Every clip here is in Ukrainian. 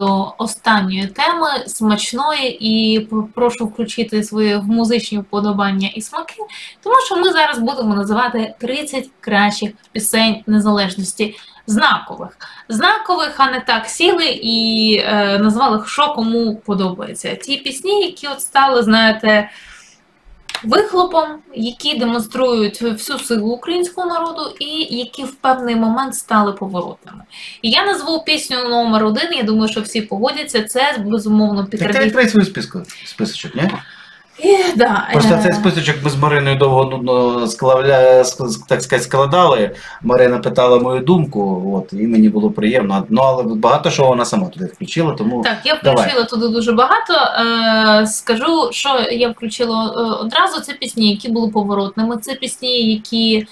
до останньої теми, смачної, і прошу включити свої музичні вподобання і смаки, тому що ми зараз будемо називати 30 кращих пісень незалежності. Знакових, а не так сіли і назвали, що кому подобається. Ті пісні, які от стали, знаєте, вихлопом, які демонструють всю силу українського народу і які в певний момент стали поворотними. І я назву пісню номер 1, я думаю, що всі погодяться, це, безумовно, Пікардійська. Так ти відкрий свій списочок, ні? Да, просто цей списочок ми з Мариною довго нудно так сказати, складали. Марина питала мою думку, от, і мені було приємно. Ну, але багато що вона сама туди включила, тому так, я включила давай. туди дуже багато. Скажу, що я включила одразу. Це пісні, які були поворотними. Це пісні, які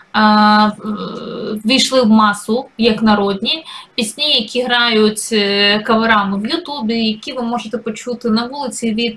війшли в масу, як народні. Пісні, які грають каверами в Ютубі, які ви можете почути на вулиці від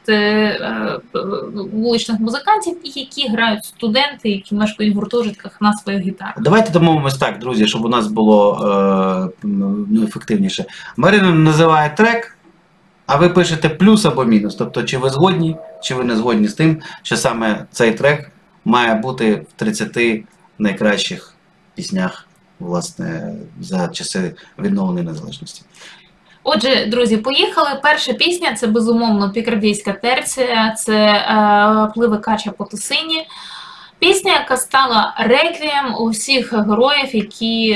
вуличних музикантів, і які грають студенти, які мешкають в гуртожитках на своїх гітарах. Давайте домовимось так, друзі, щоб у нас було ефективніше. Марина називає трек, а ви пишете плюс або мінус. Тобто, чи ви згодні, чи ви не згодні з тим, що саме цей трек має бути в 30 найкращих піснях, власне, за часи відновлення незалежності. Отже, друзі, поїхали. Перша пісня – це, безумовно, пікардійська терція, це «Пливе кача по Тисині». Пісня, яка стала реквієм усіх героїв, які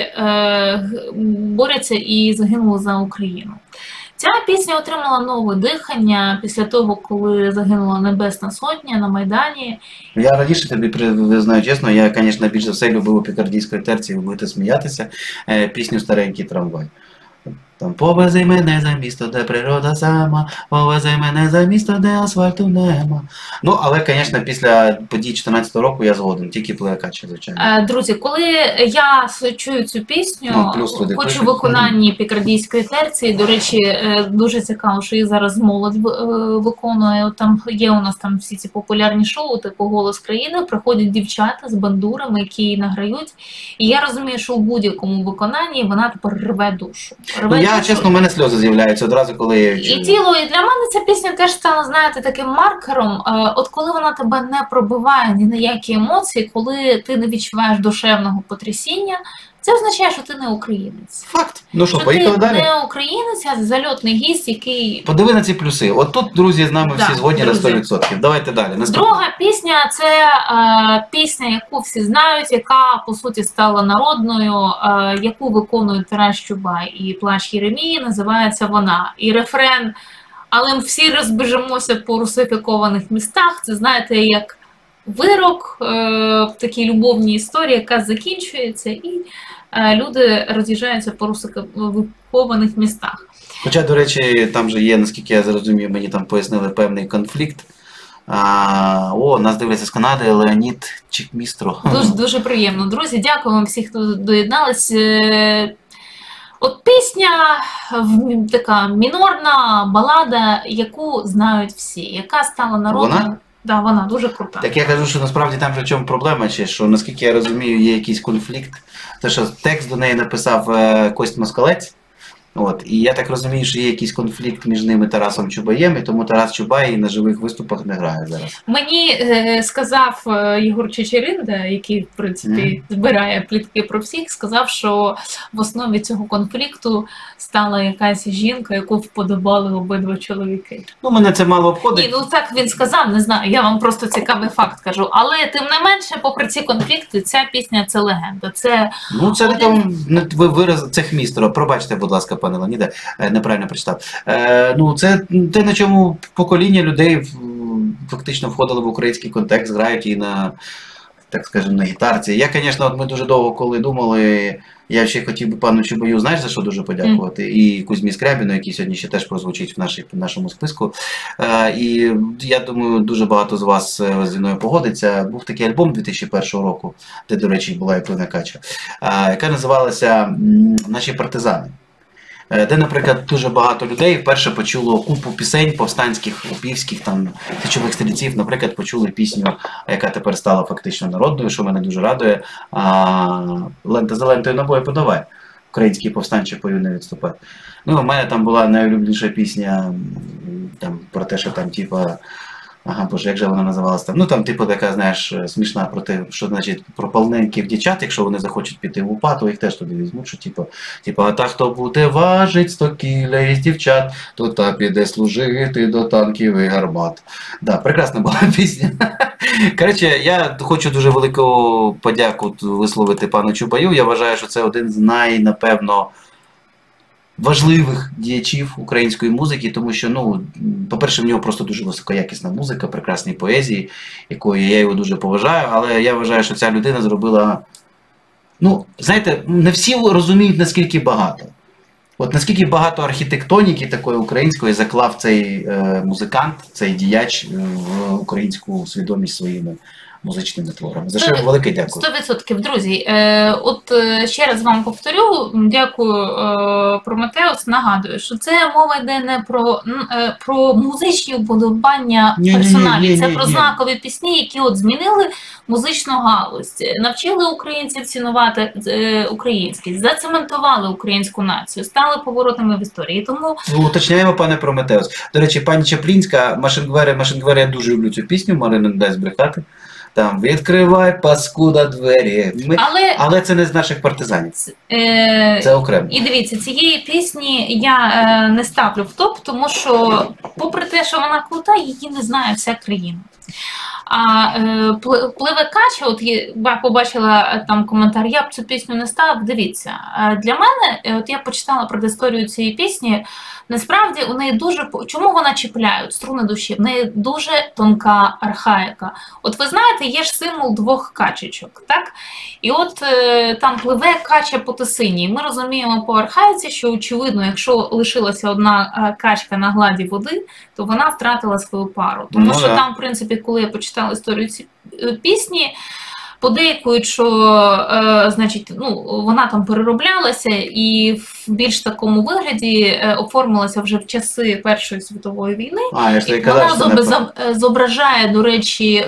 борються і загинули за Україну. Ця пісня отримала нове дихання після того, коли загинула Небесна Сотня на Майдані. Я раніше тобі признаю чесно, я, звісно, більш за все любив у пікардійської терції, ви будете сміятися, пісню «Старенький трамвай». Там «Повези мене за місто, де природа сама, повези мене за місто, де асфальту нема». Ну, але, звісно, після подій 14-го року я згоден, тільки «Пливе кача», звичайно. Друзі, коли я чую цю пісню, хоч у виконанні пікардійської терції, до речі, дуже цікаво, що їх зараз молодь виконує. Там є у нас там всі ці популярні шоу, типу «Голос країни», приходять дівчата з бандурами, які її награють. І я розумію, що у будь-якому виконанні вона тепер рве душу. Я, чесно, у мене сльози з'являються одразу, коли я чую. І тіло, і для мене ця пісня теж стала, знаєте, таким маркером. От коли вона тебе не пробиває ні на які емоції, коли ти не відчуваєш душевного потрясіння, це означає, що ти не українець. Факт. Ну що, поїхали далі? Ти не українець, а зальотний гість, який... Подиви на ці плюси. От тут, друзі, з нами всі згодні на 100%. Давайте далі. Друга пісня – це пісня, яку всі знають, яка, по суті, стала народною, яку виконує Тарас Чубай і Плач Єремії, називається «Вона». І рефрен «Але ми всі розбіжимося по русифікованих містах». Це, знаєте, як вирок в такій любовній історії, яка закінчується, і люди роз'їжджаються по русифікованих містах. Хоча, до речі, там же є, наскільки я зрозумів, мені там пояснили певний конфлікт. Нас дивляться з Канади, Леонід Чекмістро. Дуже приємно. Друзі, дякую вам всіх, хто доєднались. От пісня, така мінорна балада, яку знають всі, яка стала народною. Вона? Да, вона дуже крута. Так я кажу, що насправді там же в чому проблема, чи що, наскільки я розумію, є якийсь конфлікт. Те, що текст до неї написав Кость Москалець. От, і я так розумію, що є якийсь конфлікт між ними Тарасом Чубаєм, і тому Тарас Чубай на живих виступах не грає зараз. Мені сказав Єгор Чечеринда, який, в принципі, збирає плітки про всіх, сказав, що в основі цього конфлікту стала якась жінка, яку вподобали обидва чоловіки. Ну, мене це мало обходить. Ні, ну так він сказав, не знаю, я вам просто цікавий факт кажу. Але, тим не менше, попри ці конфлікти, ця пісня – це легенда. Це вираз цих містера. Пробачте, будь ласка, пане Леоніде, неправильно прочитав. Це те, на чому покоління людей фактично входили в український контекст, грають і на, так скажемо, на гітарці. Я, звісно, от ми дуже довго коли думали, я ще хотів би пану Чубаю, знаєш, за що дуже подякувати? І Кузьмі Скрябіну, який сьогодні ще теж прозвучить в нашому списку. І я думаю, дуже багато з вас зі мною погодиться. Був такий альбом 2001 року, де, до речі, була і Пливе кача, яка називалася «Наші партизани». Де, наприклад, дуже багато людей вперше почуло купу пісень повстанських, упівських, там, січових стрільців, наприклад, почули пісню, яка тепер стала фактично народною, що мене дуже радує, «Лента за лентою набої подавай». українські повстанчі пою не відступати. Ну, у мене там була найулюбленіша пісня там, про те, що там, типа, ага, боже, як же вона називалась там? Ну там, типу, така, знаєш, смішна про те, що значить про полненьких дівчат, якщо вони захочуть піти в УПА, то їх теж туди візьмуть, що типу, а та, хто буде важить 100 кіля із дівчат, то та піде служити до танків і гармат. Да, прекрасна була пісня. Коротше, я хочу дуже велику подяку висловити пану Чубаю. Я вважаю, що це один з напевно, важливих діячів української музики, тому що, ну, по-перше, в нього просто дуже високоякісна музика, прекрасні поезії, якої я його дуже поважаю, але я вважаю, що ця людина зробила, ну, знаєте, не всі розуміють, наскільки багато. От наскільки багато архітектоніки такої української заклав цей музикант, цей діяч в українську свідомість своїми музичними творами. За що йому велике дякую. 100%. Друзі, ще раз вам повторю, дякую, Прометеус, нагадую, що це мова йде не про музичні уподобання персоналів, це про знакові пісні, які от змінили музичну галузь, навчили українців цінувати українськість, зацементували українську націю, стали поворотами в історії. Тому уточняємо, пане Прометеус. До речі, пані Чаплінська, Машингвери, я дуже люблю цю пісню, Марина не дасть брехати. Там відкривай, паскуда, двері. Але це не з наших партизанів. Це окремо. І дивіться, цієї пісні я не ставлю в топ, тому що, попри те, що вона крута, її не знає вся країна. А пливе кача, от я побачила там коментар, я б цю пісню не став. Дивіться, для мене, от я почитала про історію цієї пісні, насправді у неї дуже, чому вона чіпляє струни душі? В неї дуже тонка архаїка. От ви знаєте, є ж символ двох качечок, так? І от там пливе кача по тисині. Ми розуміємо по архаїці, що очевидно, якщо лишилася одна качка на гладі води, то вона втратила свою пару. Тому що там, в принципі, коли я почитала історію цієї пісні, подейкують, що значить, ну, вона там перероблялася і в більш такому вигляді оформилася вже в часи Першої світової війни. І вона зображає, до речі,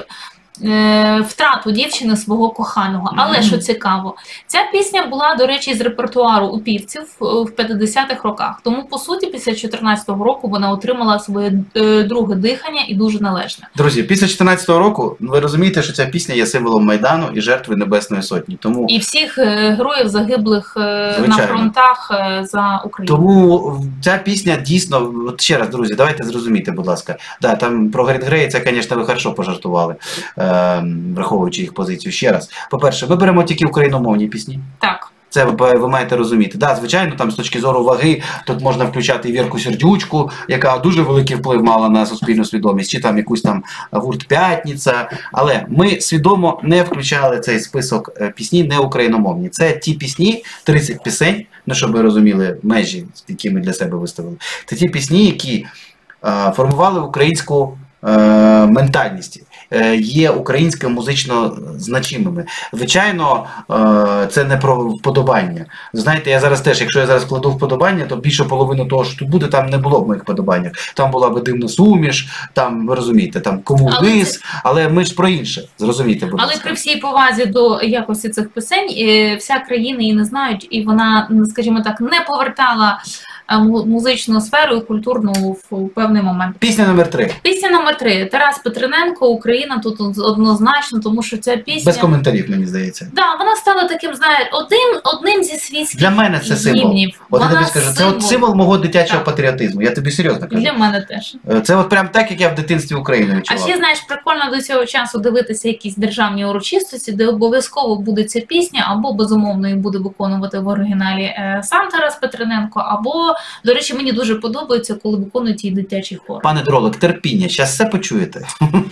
втрату дівчини свого коханого. Але що цікаво, ця пісня була, до речі, з репертуару упівців в 50-х роках. Тому, по суті, після 14-го року вона отримала своє друге дихання і дуже належне. Друзі, після 14-го року ви розумієте, що ця пісня є символом Майдану і жертви Небесної Сотні. Тому... І всіх героїв загиблих на фронтах за Україну. Тому ця пісня дійсно, от ще раз, друзі, давайте зрозуміти, будь ласка. Да, там про Грет Грей, це, звісно, ви хорошо пожартували. Враховуючи їх позицію. Ще раз. По-перше, ми беремо тільки україномовні пісні. Так. Це ви маєте розуміти. Да, звичайно, там з точки зору ваги тут можна включати і Вірку Сердючку, яка дуже великий вплив мала на суспільну свідомість, чи там якусь там гурт П'ятниця. Але ми свідомо не включали цей список пісні не україномовні. Це ті пісні, 30 пісень, ну щоб ви розуміли межі, які ми для себе виставили. Це ті пісні, які формували українську ментальність, є українською музично значимими. Звичайно, це не про вподобання. Знаєте, я зараз теж, якщо я зараз вкладу вподобання, то більше половини того, що тут буде, там не було б моїх вподобаннях. Там була б Дивна суміш, там, ви розумієте, там Кому вниз, але ми ж про інше, зрозумійте, будь ласка. Але при всій повазі до якості цих пісень, вся країна її не знають, і вона, скажімо так, не повертала музичну сферу і культурну в певний момент. Пісня номер 3. Пісня номер 3. Тарас Петриненко, Україна, тут однозначно, тому що ця пісня... Без коментарів, мені здається. Так, да, вона стала таким, знаєте, одним зі світських для мене це символ. От я тобі скажу, це от символ мого дитячого патріотизму. Я тобі серйозно кажу. Для мене теж. Це от прям так, як я в дитинстві України відчував. А ще, знаєш, прикольно до цього часу дивитися якісь державні урочистості, де обов'язково буде ця пісня, або, безумовно, її буде виконувати в оригіналі сам Тарас Петриненко, або, до речі, мені дуже подобається, коли виконують її дитячий хор. Пане Дролик, терпіння, зараз все почуєте.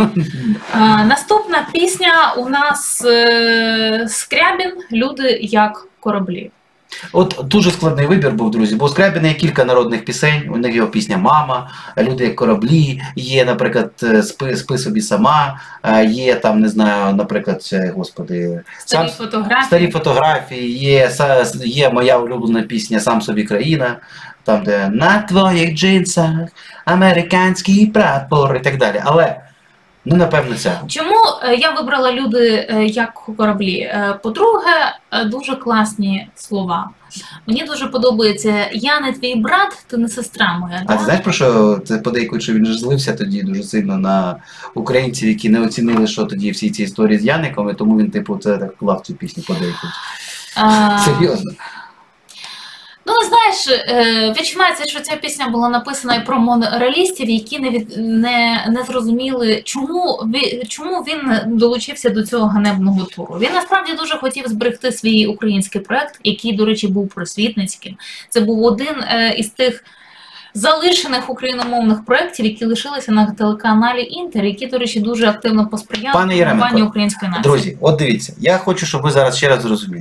Наступна пісня у нас Скрябін «Люди як кораблі». От дуже складний вибір був, друзі, бо у Скрябіна є кілька народних пісень, у них його пісня «Мама», «Люди як кораблі», є, наприклад, «Спи собі сама», є там, не знаю, наприклад, господи, «Старі фотографії», є моя улюблена пісня «Сам собі країна», там, де «На твоїх джинсах американський прапор» і так далі. Але Ну, напевно, це. Чому я вибрала люди як кораблі? По-друге, дуже класні слова. Мені дуже подобається «Я не твій брат, ти не сестра моя». А ти знаєш, про що це подейкують, що він ж злився тоді дуже сильно на українців, які не оцінили, що тоді всі ці історії з Яником, і тому він, типу, це так клав цю пісню подейкують. Серйозно. Ну, знаєш, відчувається, що ця пісня була написана і про монореалістів, які не зрозуміли, чому він долучився до цього ганебного туру. Він насправді дуже хотів зберегти свій український проект, який, до речі, був просвітницьким. Це був один із тих залишених україномовних проєктів, які лишилися на телеканалі Інтер, які, до речі, дуже активно посприяли формуванню української нації. Друзі, от дивіться, я хочу, щоб ви зараз ще раз зрозуміли.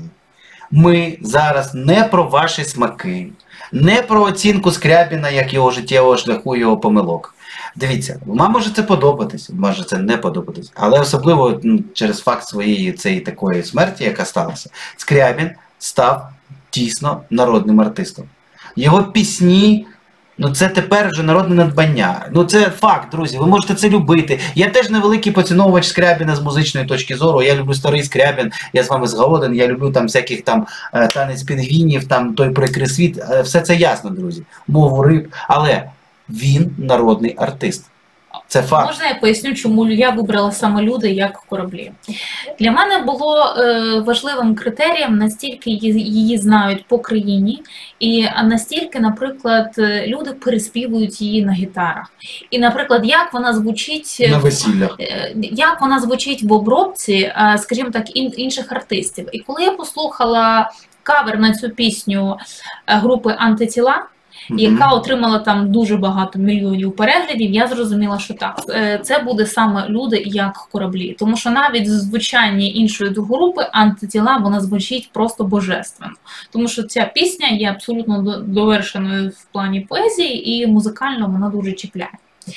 Ми зараз не про ваші смаки, не про оцінку Скрябіна, як його життєвого шляху, його помилок. Дивіться, вам може це подобатись, може це не подобатись, але особливо через факт своєї цієї такої смерті, яка сталася, Скрябін став дійсно народним артистом. Його пісні, ну це тепер вже народне надбання. Ну це факт, друзі, ви можете це любити. Я теж невеликий поціновувач Скрябіна з музичної точки зору. Я люблю старий Скрябін, я з вами згоден, я люблю там всяких там танець пінгвінів, там той прикрий світ. Все це ясно, друзі. Мову риб. Але він народний артист. Це факт. Можна я поясню, чому я вибрала саме люди як кораблі? Для мене було важливим критерієм, настільки її знають по країні, і настільки, наприклад, люди переспівують її на гітарах. І, наприклад, як вона звучить на весіллях, як вона звучить в обробці, скажімо так, інших артистів. І коли я послухала кавер на цю пісню групи «Антитіла», яка отримала там дуже багато мільйонів переглядів, я зрозуміла, що так, це буде саме люди як кораблі. Тому що навіть звучання іншої групи «Антитіла» вона звучить просто божественно. Тому що ця пісня є абсолютно довершеною в плані поезії і музикально вона дуже чіпляє.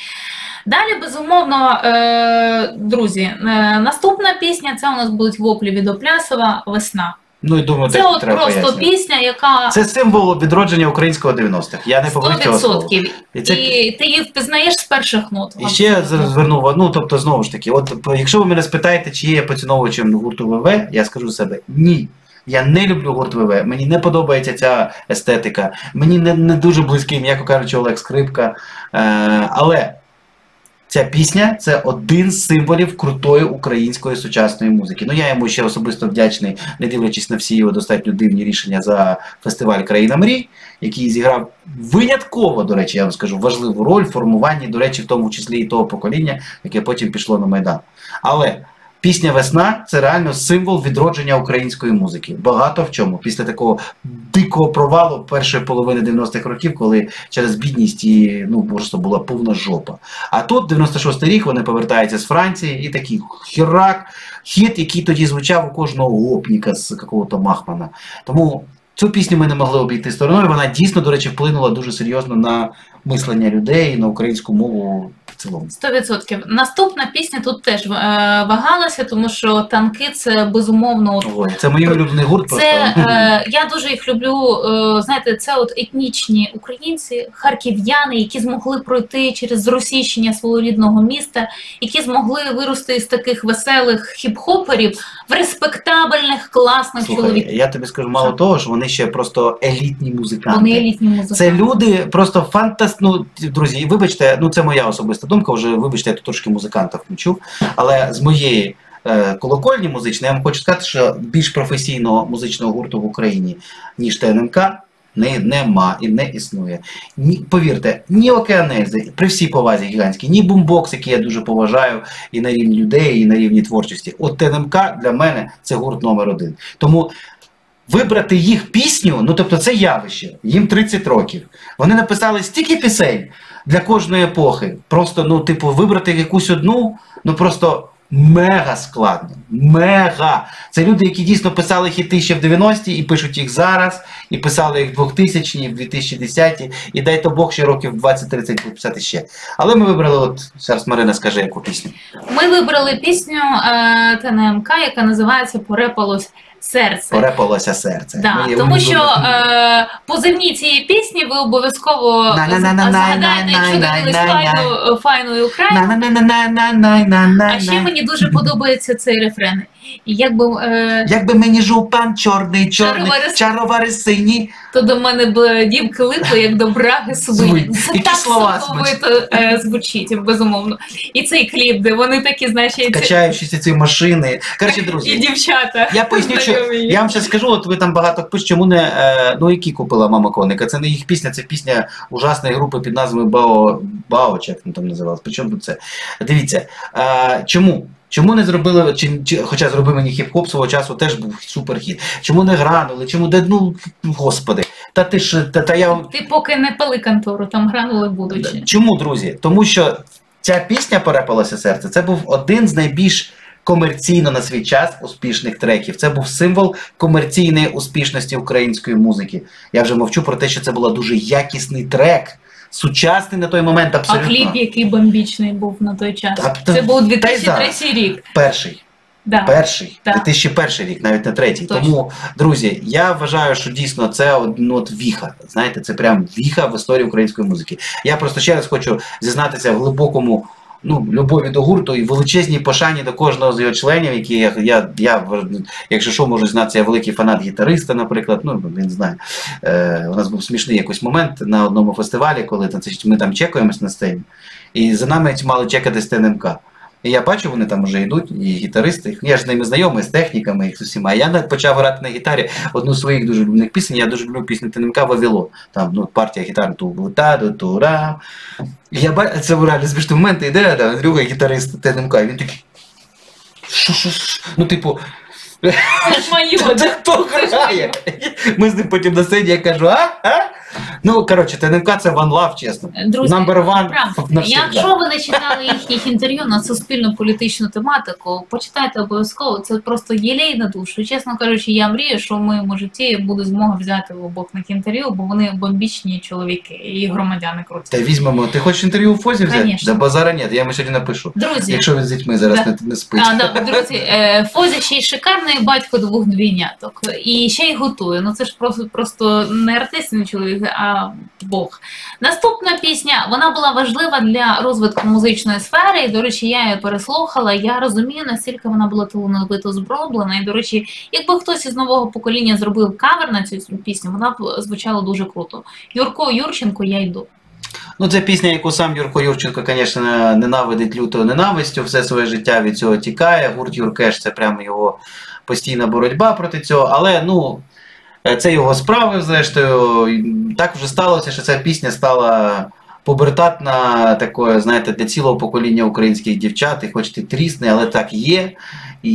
Далі, безумовно, друзі, наступна пісня, це у нас будуть воплі від Оплясова «Весна». Ну, і думаю, це от просто пояснити. Пісня, яка... Це символ відродження українського 90-х. Я не побоюсь цього слова. 100%. І ти її впізнаєш з перших нот. І ще зверну, ну, тобто, знову ж таки, от якщо ви мене спитаєте, чи є я поціновувачем гурту ВВ, я скажу себе, ні. Я не люблю гурт ВВ, мені не подобається ця естетика, мені не дуже близький, м'яко кажучи, Олег Скрипка, але... Ця пісня – це один з символів крутої української сучасної музики. Ну, я йому ще особисто вдячний, не дивлячись на всі його достатньо дивні рішення за фестиваль «Країна мрій», який зіграв винятково, до речі, я вам скажу, важливу роль в формуванні, до речі, в тому числі і того покоління, яке потім пішло на Майдан. Але пісня «Весна» – це реально символ відродження української музики. Багато в чому. Після такого дикого провалу першої половини 90-х років, коли через бідність і, ну, просто була повна жопа. А тут, 96-й рік, вони повертаються з Франції і такий хірак, хіт, який тоді звучав у кожного гопніка з какого-то Махмана. Тому цю пісню ми не могли обійти стороною. Вона дійсно, до речі, вплинула дуже серйозно на мислення людей, на українську мову в цілому. 100%. Наступна пісня тут теж вагалася, тому що «Танки» – це безумовно... Ой, це мій улюблений гурт. Це, я дуже їх люблю, знаєте, це от етнічні українці, харків'яни, які змогли пройти через зросійщення свого рідного міста, які змогли вирости із таких веселих хіп-хоперів в респектабельних, класних чоловіків. Я тобі скажу, мало того, що вони ще просто елітні музиканти. Вони елітні музиканти. Це люди просто фантастичні. Ну, друзі, вибачте, ну це моя особиста думка, вже вибачте, я тут трошки музиканта включу, але з моєї колокольні музичної я вам хочу сказати, що більш професійного музичного гурту в Україні, ніж ТНМК, нема і не існує. Повірте, ні Океанельзи, при всій повазі гігантській, ні Бумбокс, який я дуже поважаю і на рівні людей, і на рівні творчості. От ТНМК для мене це гурт номер 1. Тому вибрати їх пісню, ну тобто це явище, їм 30 років. Вони написали стільки пісень для кожної епохи. Просто, ну, типу, вибрати якусь одну, ну просто мега складно. Мега! Це люди, які дійсно писали хіти ще в 90-ті і пишуть їх зараз, і писали їх в 2000-ті, в 2010-ті, і дай то Бог ще років 20-30 будуть писати ще. Але ми вибрали, от зараз Марина скаже, яку пісню. Ми вибрали пісню ТНМК, яка називається «Порепалось серце. Порепалося серце. Да, Моє тому що улюблене. позивні цієї пісні ви обов'язково згадаєте, якщо дивились файною Україну. А ще мені дуже подобається цей рефрен. І Якби мені жупан чорний, чаровари сині. то до мене б дівки липли, як до браги свині. Це Які так слова соковито звучить, безумовно. І цей кліп, де вони такі, значить, Качаючися ці машини. Коротше, і друзі, дівчата. я поясню, що я вам ще скажу, от ви там багато пишете, чому не ну які купила мама коника. Це не їх пісня, це пісня ужасної групи під назвою Бао, чи як там називалось. Причому тут це? Дивіться, чому? Чому не зробили, хоча зробив мені хіп-хоп свого часу теж був суперхіт. Чому не гранули? Чому ну господи. Та ти ж Ти поки не пали контору, там гранули будуть. Чому, друзі? Тому що ця пісня «Порепалося серце» це був один з найбільш комерційно на свій час успішних треків. Це був символ комерційної успішності української музики. Я вже мовчу про те, що це був дуже якісний трек. Сучасний на той момент абсолютно. А кліп, який бомбічний був на той час. Це був 2003 рік. Перший. Да. Перший. Да. 2001 рік, навіть не третій. Точно. Тому, друзі, я вважаю, що дійсно це от віха. Знаєте, це прям віха в історії української музики. Я просто ще раз хочу зізнатися в глибокому любові до гурту і величезній пошані до кожного з його членів, які я якщо що, можу знати, я великий фанат гітариста, наприклад, він знає. У нас був смішний якийсь момент на одному фестивалі, коли ми там чекаємось на сцені, і за нами мали чекати з ТНМК. І я бачу, вони там вже йдуть, і гітаристи, я ж з ними знайомий, з техніками, їх з усіма. А я почав грати на гітарі одну з своїх дуже любних пісень, я дуже люблю пісню ТНМК «Вавилон». Там партія гітар ту-та-ду-тура. І я бачу, це реально смішний момент, іде Андрюха, гітарист ТНМК, і він такий, типу, Це ж моє. це хто грає? Ми з ним потім на сцені, я кажу, коротше, ТНМК це one love, чесно. Друзі, Number one навсегда. якщо ви не читали їхніх інтерв'ю на суспільно-політичну тематику, почитайте обов'язково, це просто єлей на душу. Чесно кажучи, я мрію, що в моєму житті буде змога взяти в обох них інтерв'ю, бо вони бомбічні чоловіки і громадяни круті. Та візьмемо. Ти хочеш інтерв'ю у Фозі взяти? Конечно. Да базара нет, я йому сьогодні напишу. Друзі, Якщо він з дітьми зараз не спить. Друзі, Фозі ще й шикарний батько двох двійняток. І ще й готує. Ну це ж просто не артистний чоловік, а Бог. Наступна пісня, вона була важлива для розвитку музичної сфери, і, до речі, я її переслухала, я розумію, наскільки вона була талановито зроблена, і, до речі, якби хтось із нового покоління зробив кавер на цю пісню, вона б звучала дуже круто. Юрко Юрченко, я йду. Це пісня, яку сам Юрко Юрченко, звісно, ненавидить лютою ненавистю, все своє життя від цього тікає, гурт Юркеш – це прямо його постійна боротьба проти цього, але, це його справи, зрештою. Так вже сталося, що ця пісня стала пубертатна, такою, знаєте, для цілого покоління українських дівчат, і хоч ти трісне, але так є. І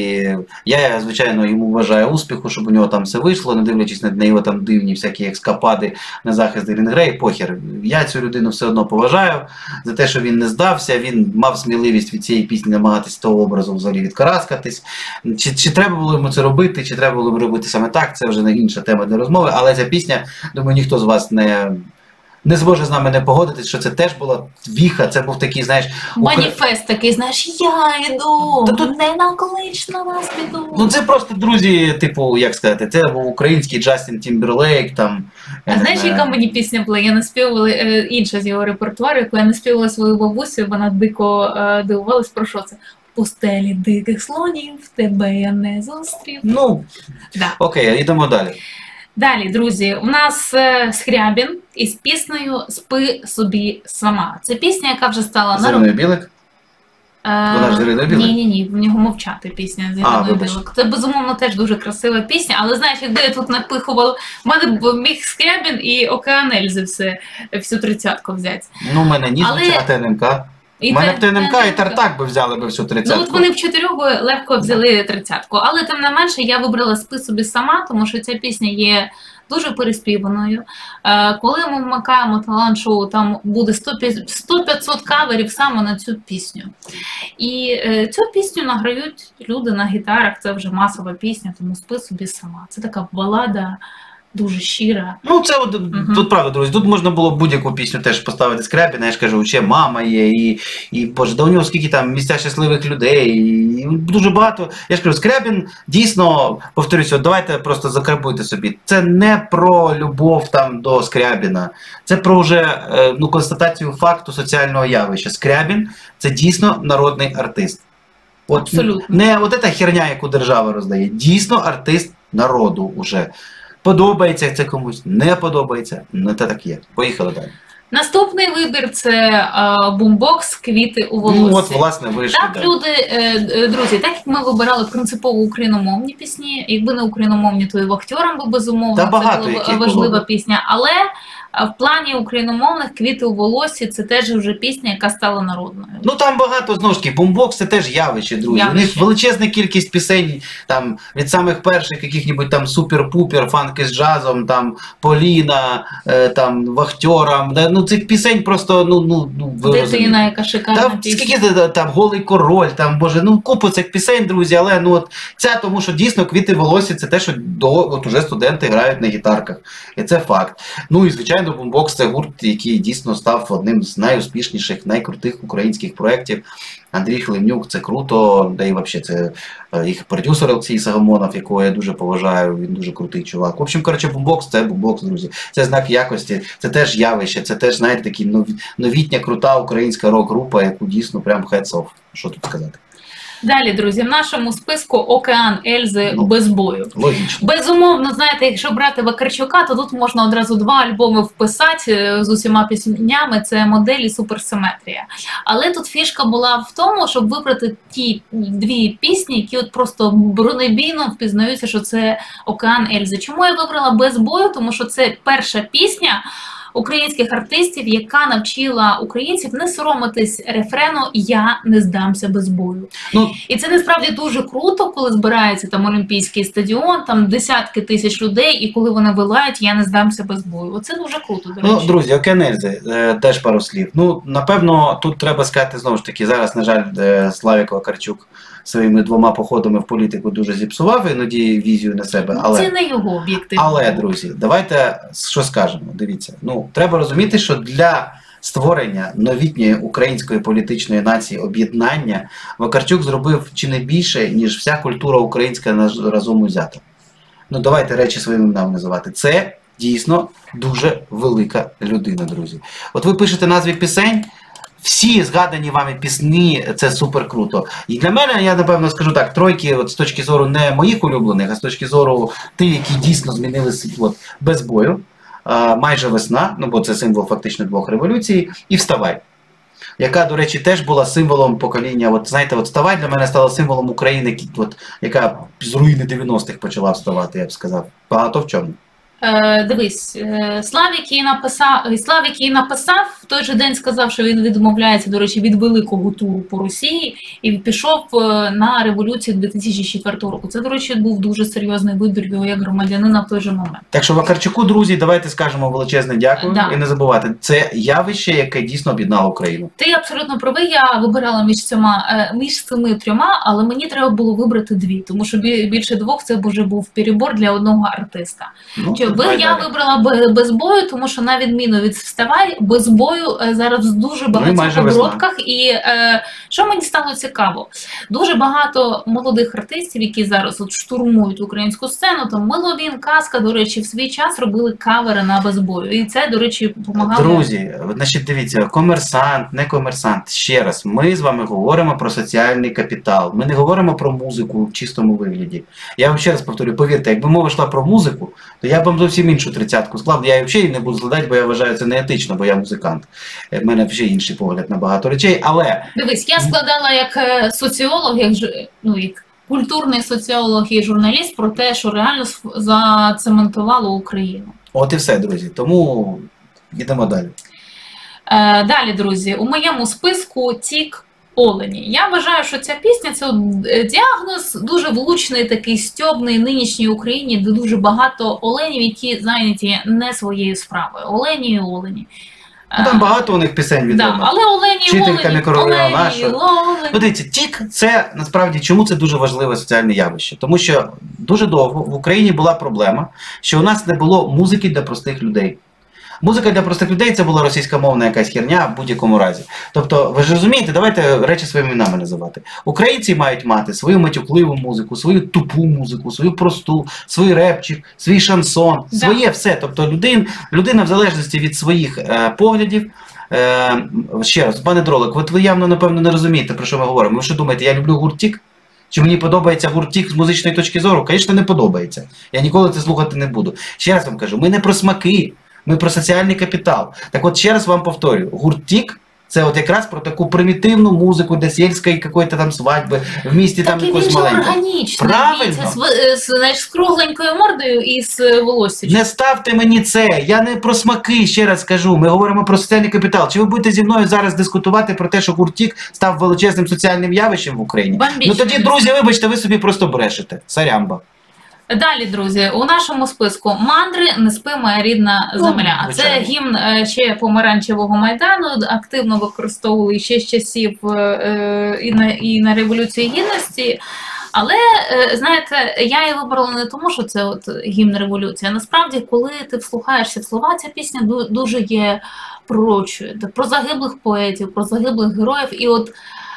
я, звичайно, йому вважаю успіху, щоб у нього там все вийшло, не дивлячись на його там дивні всякі ескапади на захист Ірин Грей, похер. Я цю людину все одно поважаю за те, що він не здався, він мав сміливість від цієї пісні намагатися того образу взагалі відкараскатись. Чи треба було йому це робити, чи треба було йому робити саме так, це вже не інша тема для розмови, але ця пісня, думаю, ніхто з вас не зможе з нами не погодитись, що це теж була віха, це був такий, знаєш... Маніфест такий, знаєш, я йду, не наклич на вас піду. Це просто, друзі, типу, як сказати, це був український Джастін Тімберлейк, там... А знаєш, яка мені пісня була? Я наспівувала, інша з його репертуару, яку я наспівувала свою бабусю, вона дико дивувалась, про що це? Пустелі диких слонів, тебе я не зустрів. Окей, йдемо далі. Далі, друзі, у нас Скрябін із піснею «Спи собі сама». Це пісня, яка вже стала на Іриною Білик? Вона ж з Іриною Білик? Ні, в нього «Мовчати» пісня з Іриною Білик. Це, безумовно, теж дуже красива пісня, але, знаєш, якби я тут напихувала, в мене міг Скрябін і Океан Ельзи всю тридцятку взяти. У мене ні, а ТНМК. У мене б ТНМК і Тартак би взяли всю тридцятку. От вони в чотирьох легко взяли тридцятку. Але тим не менше я вибрала «Спи собі сама», тому що ця пісня є дуже переспіваною. Коли ми вмикаємо талант-шоу, там буде 100-500 каверів саме на цю пісню. І цю пісню награють люди на гітарах, це вже масова пісня, тому «Спи собі сама». Це така балада дуже щира. Ну, це от, тут правда, друзі, тут можна було будь-яку пісню теж поставити Скрябіна, я ж кажу, ще мама є, і боже, да у нього скільки там місця щасливих людей, і дуже багато. Я ж кажу, Скрябін дійсно, повторюся, от давайте просто закарбуйте собі, це не про любов там до Скрябіна, це про вже констатацію факту соціального явища. Скрябін – це дійсно народний артист. От, абсолютно. Не от ця херня, яку держава роздає, дійсно артист народу уже. Подобається це комусь, не подобається, не те так є. Поїхали далі. Наступний вибір – це бумбокс «Квіти у волосі». Ну от, власне, вийшли. Так, люди, друзі, так як ми вибирали принципово україномовні пісні, якби не україномовні, то і «Вахтьорам» би безумовно, Та багато, це які була важлива було. пісня. Але в плані україномовних «Квіти у волосі» це теж вже пісня, яка стала народною. Ну там багато, знову ж таки, бумбокс це теж явище, друзі. У них величезна кількість пісень, там, від самих перших яких-небудь там супер-пупер, фанки з джазом, там, Поліна, там, Вахтьорам. Ну цих пісень просто, ви Дитина, яка шикарна пісня. Скільки там Голий король, там, боже, купу цих пісень, друзі, але от ця, тому що дійсно «Квіти волосся» це те, що от уже студенти грають на гітарках. І це факт. Ну і звичайно, бумбокс це гурт, який дійсно став одним з найуспішніших, найкрутих українських проєктів. Андрій Хливнюк, це круто, да і взагалі це їх продюсер Олексій Сагамонов, якого я дуже поважаю, він дуже крутий чувак. В общем, коротше, бумбокс це бумбокс, друзі. Це знак якості, це теж явище, це теж, знаєте, такі новітня, крута українська рок-група, яку дійсно прям heads off. Що тут сказати? Далі, друзі, в нашому списку «Океан Ельзи» без бою. Логічно. Безумовно, знаєте, якщо брати Вакарчука, то тут можна одразу 2 альбоми вписати з усіма піснями, це «Модель» і «Суперсиметрія». Але тут фішка була в тому, щоб вибрати ті 2 пісні, які от просто бронебійно впізнаються, що це «Океан Ельзи». Чому я вибрала «Без бою»? Тому що це перша пісня українських артистів, яка навчила українців не соромитись рефрену «Я не здамся без бою». І це насправді дуже круто, коли збирається там Олімпійський стадіон, там десятки тисяч людей, і коли вони вилають «Я не здамся без бою». Оце дуже круто, до речі. Друзі, «Океан Ельзи», теж пару слів. Напевно, тут треба сказати, знову ж таки, зараз, на жаль, Славік Вакарчук своїми 2 походами в політику дуже зіпсував іноді візію на себе. Це не його об'єктивно. Але, друзі, давайте що скажемо. Дивіться, треба розуміти, що для створення новітньої української політичної нації об'єднання Вакарчук зробив чи не більше, ніж вся культура українська разом узята. Давайте речі своїм іменем називати. Це дійсно дуже велика людина, друзі. От ви пишете назви пісень, всі згадані вами пісні, це супер круто. І для мене, я напевно скажу так, тройки от, з точки зору не моїх улюблених, а з точки зору тих, які дійсно змінили світ «Без бою», «Майже весна», бо це символ фактично 2 революцій, і «Вставай», яка, до речі, теж була символом покоління. От знаєте, «Вставай» для мене стала символом України, яка з руїни 90-х почала вставати, я б сказав. Багато в чому. Дивись, Славік її написав, в той же день сказав, що він відмовляється, до речі, від великого туру по Росії і пішов на революцію 2004 року. Це, до речі, був дуже серйозний вибір його як громадянина в той же момент. Так що Вакарчуку, друзі, давайте скажемо величезне дякую і не забувати. Це явище, яке дійсно об'єднало Україну. Ти абсолютно правий, я вибирала між цими 3, але мені треба було вибрати 2, тому що більше 2 це вже був перебор для одного артиста. Я вибрала «Без бою», тому що на відміну від «Вставай», «Без бою» зараз в дуже багатьох обробках. І що мені стало цікаво, дуже багато молодих артистів, які зараз от штурмують українську сцену, там Меловін, Казка, до речі, в свій час робили кавери на «Без бою». І це, до речі, допомагало. Друзі, значить, дивіться, комерсант, не комерсант. Ще раз, ми з вами говоримо про соціальний капітал. Ми не говоримо про музику в чистому вигляді. Я вам ще раз повторю, повірте, якби мова йшла про музику, то я б вам зовсім іншу 30-ку склав. Я взагалі не буду згадати, бо я вважаю це неетично, бо я музикант. В мене взагалі інший погляд на багато речей, але... Дивись, я складала як соціолог, як культурний соціолог і журналіст про те, що реально зацементувало Україну. От і все, друзі. Тому йдемо далі. Далі, друзі, у моєму списку «Тік Олені». Я вважаю, що ця пісня – це діагноз дуже влучний, такий стьобний нинішній Україні, де дуже багато оленів, які зайняті не своєю справою. Олені і олені. Там багато у них пісень відомо. Але олені, «Вчителька королева наша». олені. Дивіться, тік – це, насправді, чому це дуже важливе соціальне явище? Тому що дуже довго в Україні була проблема, що у нас не було музики для простих людей. Музика для простих людей це була російськомовна якась херня в будь-якому разі. Тобто, ви ж розумієте, давайте речі своїми іменами називати. Українці мають мати свою матюкливу музику, свою тупу музику, свою просту, свій репчик, свій шансон, своє все. Тобто людина в залежності від своїх поглядів. Ще раз, пане Дролик, от ви явно, напевно, не розумієте, про що ми говоримо. Ви що думаєте, я люблю гуртік? Чи мені подобається гуртік з музичної точки зору? Звісно, не подобається. Я ніколи це слухати не буду. Ще раз вам кажу, ми не про смаки. Ми про соціальний капітал. Так от ще раз вам повторюю, гуртік це от якраз про таку примітивну музику для сільської якоїсь там свадьби, в місті там якось маленького. Так і він же органічний. Правильно. З кругленькою мордою і з волоссям. Не ставте мені це, я не про смаки, ще раз кажу, ми говоримо про соціальний капітал. Чи ви будете зі мною зараз дискутувати про те, що гуртік став величезним соціальним явищем в Україні? Бомбічним. Ну тоді, друзі, вибачте, ви собі просто брешете. Сарямба. Далі, друзі, у нашому списку «Мандри, не спи, моя рідна земля». Це гімн ще помаранчевого Майдану, активно використовували ще з часів і на Революції Гідності. Але, знаєте, я її вибрала не тому, що це от гімн революції, а насправді, коли ти вслухаєшся в слова, ця пісня дуже є пророчою. Про загиблих поетів, про загиблих героїв. І от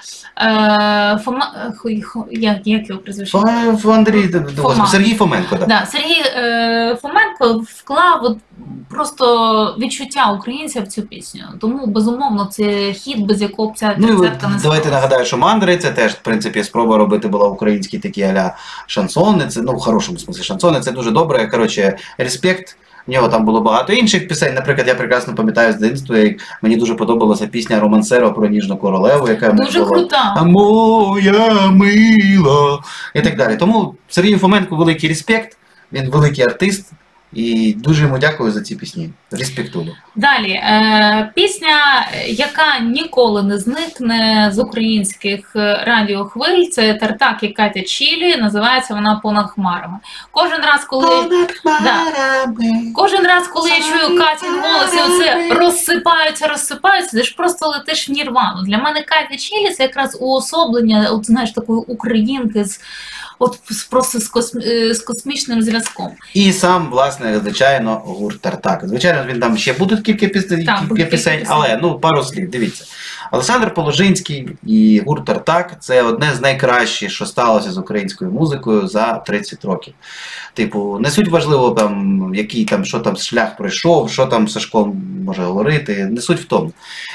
як його прізвище? Сергій Фоменко. Да, Сергій Фоменко вклав от просто відчуття українця в цю пісню. Тому, безумовно, це хід, без якого б ця концертка не. Давайте нагадаю, що «Мандри» це теж, в принципі, спроба робити була українські такі а-ля шансони. Це, в хорошому смислі шансони, це дуже добре. Коротше, респект. В нього там було багато інших пісень. Наприклад, я прекрасно пам'ятаю з дитинства, як мені дуже подобалася пісня «Романсеро» про ніжну королеву, яка дуже була крута. «А моя мила» і так далі. Тому Сергію Фоменку великий респект, він великий артист. І дуже йому дякую за ці пісні. Респектую. Далі. Пісня, яка ніколи не зникне з українських радіохвиль, це Тартак і Катя Чілі, називається вона «Понад хмарами». Кожен раз, коли я чую Катін голос, і оце розсипаються, ти ж просто летиш в нірвану. Для мене Катя Чілі це якраз уособлення, от, знаєш, такої українки просто з космічним зв'язком. І сам, власне, звичайно, гурт Тартак. Звичайно, він там ще будуть кілька пісень, але пару слів, дивіться. Олександр Положинський і гурт Тартак – це одне з найкращих, що сталося з українською музикою за 30 років. Типу, не суть важливо, там, який там, що там шлях пройшов, що там Сашко може говорити, не суть в тому.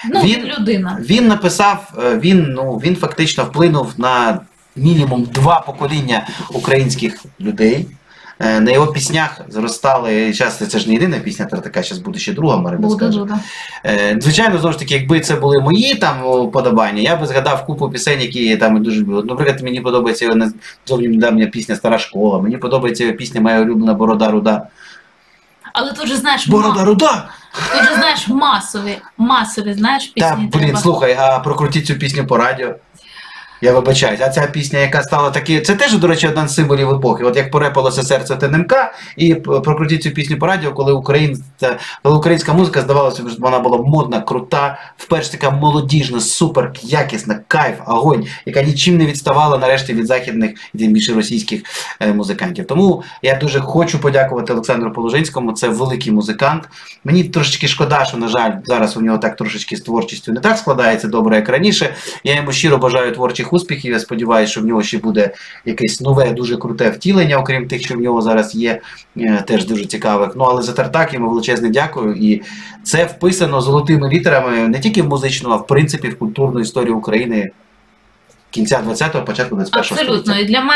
Він написав, він фактично вплинув на мінімум 2 покоління українських людей. На його піснях зростали, зараз це ж не єдина пісня Тартака, зараз буде ще друга, Марина скаже. Звичайно, знову ж таки, якби це були мої там подобання, я би згадав купу пісень, які я там дуже люблю. Наприклад, мені подобається його зовсім недавня пісня «Стара школа», мені подобається його пісня «Моя улюблена Борода Руда». Але тут же, знаєш, Борода Руда! Тут же, знаєш, масові, знаєш, пісні. Так, слухай, а прокрутіть цю пісню по радіо. Я вибачаюсь, а ця пісня, яка стала такі, це теж, до речі, один з символів епохи. От як порепалося серце ТНМК, і прокрутіть цю пісню по радіо, коли українська музика, здавалося, що вона була модна, крута, вперше така молодіжна, супер, якісна, кайф, огонь, яка нічим не відставала нарешті від західних і тим більше російських музикантів. Тому я дуже хочу подякувати Олександру Положинському, це великий музикант. Мені трошечки шкода, що, на жаль, зараз у нього так трошечки з творчістю не так складається добре, як раніше. Я йому щиро бажаю творчих успіхів. Я сподіваюся, що в нього ще буде якесь нове, дуже круте втілення, окрім тих, що в нього зараз є, теж дуже цікавих. Але за Тартак йому величезне дякую. І це вписано золотими літерами не тільки в музичну, а в принципі в культурну історію України кінця 20-го, початку 21-го століття. Абсолютно. І для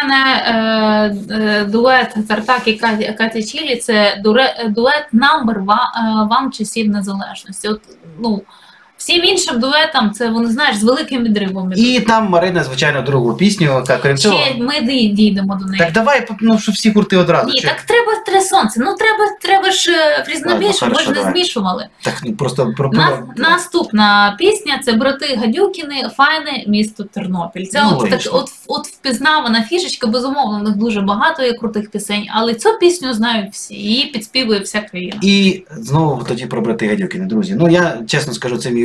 мене дует Тартак і Катя Чілі – це дует number one часів незалежності. Всім іншим дуетам це, вони, знаєш, з великим відривом. І там Марина, звичайно, другу пісню, яка, крім цього... Ще ми дійдемо до неї. Так давай, щоб всі гурти одразу. Ні, так треба «Тре сонце». Треба ж різнобіж, ми ж не змішували. Так, просто... Наступна пісня – це брати Гадюкіни «Файне місто Тернопіль». Це от впізнавана фішечка, безумовно, в них дуже багато є крутих пісень, але цю пісню знають всі, її підспівує вся країна. І знову тоді про брати Гадюкіни, друзі. Я, чесно скажу, це мій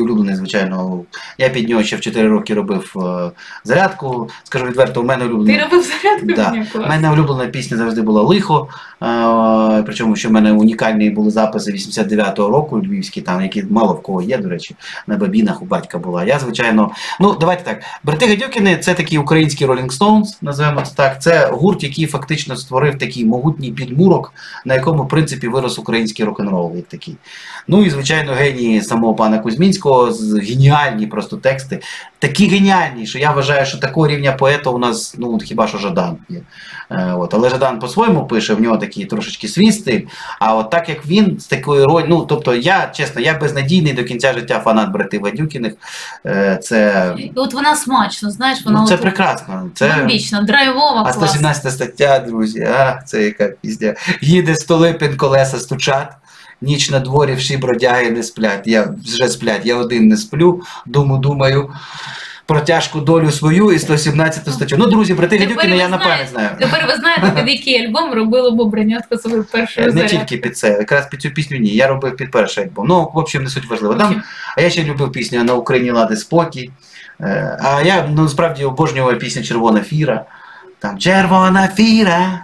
улюблений, звичайно. Я під нього ще в 4 роки робив зарядку. Скажу відверто, у мене улюблена. Ти робив зарядку? Да. Мені У клас. мене улюблена пісня завжди була «Лихо». Причому, що в мене унікальні були записи 89-го року львівські, там, які мало в кого є, до речі, на бабінах у батька була. Я, звичайно, ну, давайте так. Брати Гадюкіни – це такі українські Rolling Stones, називаємо це так. Це гурт, який фактично створив такий могутній підмурок, на якому, в принципі, вирос український рок-н-рол, як такий. Ну і, звичайно, генії самого пана Кузьмінського, геніальні просто тексти. Такі геніальні, що я вважаю, що такого рівня поета у нас, ну, хіба що Жадан є. Але Жадан по-своєму пише, в нього такий трошечки свій стиль, а от так як він з такою роль, ну, тобто я, чесно, я безнадійний до кінця життя фанат братів Гадюкіних, це... І от вона смачно, знаєш, вона Ну, це от прекрасно. Це... бомбічна, драйвова, А клас. 117 стаття, друзі, це яка пісня. Їде Столипін, колеса стучать, ніч на дворі, всі бродяги не сплять. Я вже сплять, я один не сплю, думаю про тяжку долю свою і 117 статтю. Ну, друзі, брати Гадюкіни, я на пам'ять знаю. Тепер ви знаєте, під який альбом робило Бобринятко свою першу Не зарядку. тільки під це, якраз під цю пісню ні. Я робив під перший альбом. Ну, в общем, не суть важливо. Там, а я ще любив пісню «На Україні лади спокій». А я, ну, справді обожнював пісню «Червона фіра». Там «Червона фіра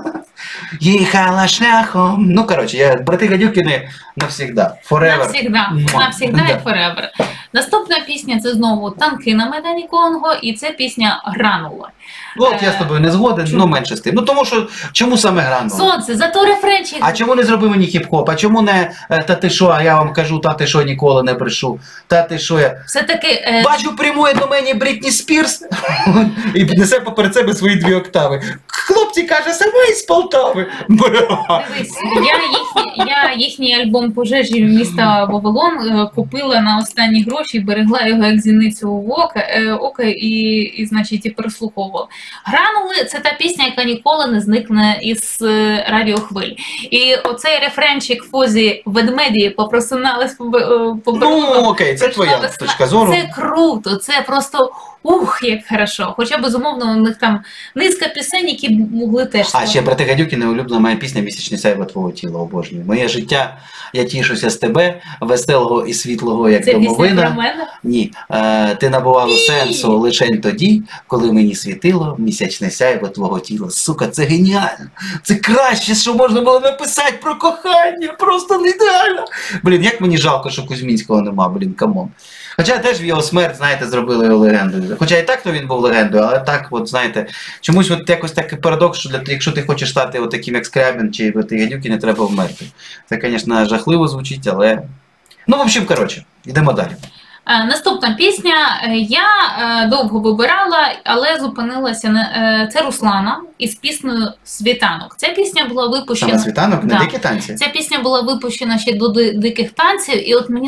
їхала шляхом». Ну, коротше, брати Гадюкіни навсігда. Forever. Навсігда. Навсігда і forever. Наступна пісня – це знову «Танки на Майдані Конго», і це пісня «Гранула». Ну, от я з тобою не згоден, ну менше з тим. Ну, тому що, чому саме гранула? Сонце, зато рефренчик. А чому не зроби мені хіп-хоп? А чому не «Та ти що, а я вам кажу, та ти що, ніколи не брешу? Та ти що я...» Все-таки... Бачу, прямує до мене Брітні Спірс і несе поперед себе свої 2 октави. Хлопці, каже, сама із Полтави. Дивись, я їхній альбом «Пожежі міста Вавилон» купила на останні гроші, берегла його як зіницю в око і, значить, і переслуховувала. «Гранули» – це та пісня, яка ніколи не зникне із радіохвиль. І оцей рефренчик Фозі «Ведмеді попросинались по Ну, окей, це твоя точка зору. Це круто, це просто як хорошо. Хоча, безумовно, у них там низка пісень, які могли теж... А ще брати Гадюкіни, улюблена моя пісня «Місячний сяйво твого тіла», обожнюю. Моє життя, я тішуся з тебе, веселого і світлого, як це домовина. Це пісня про мене? Ні. Ти набувало сенсу лишень тоді, коли мені світило місячне сяйво твого тіла. Сука, це геніально. Це краще, що можна було написати про кохання. Просто не ідеально. Блін, як мені жалко, що Кузьмінського нема, камон. Хоча теж в його смерть, знаєте, зробили його легендою. Хоча і так то він був легендою, але так, от, знаєте, чомусь от якось такий парадокс, що якщо ти хочеш стати от таким, як Скрябін чи Гадюкін, не треба вмерти. Це, звісно, жахливо звучить, але... Ну, в общем, коротше, йдемо далі. Наступна пісня. Я довго вибирала, але зупинилася на... Це Руслана із піснею «Світанок». Ця пісня була випущена... Саме «Світанок», не Да. «Дикі танці»? Ця пісня була випущена ще до «Диких танців», і от мені...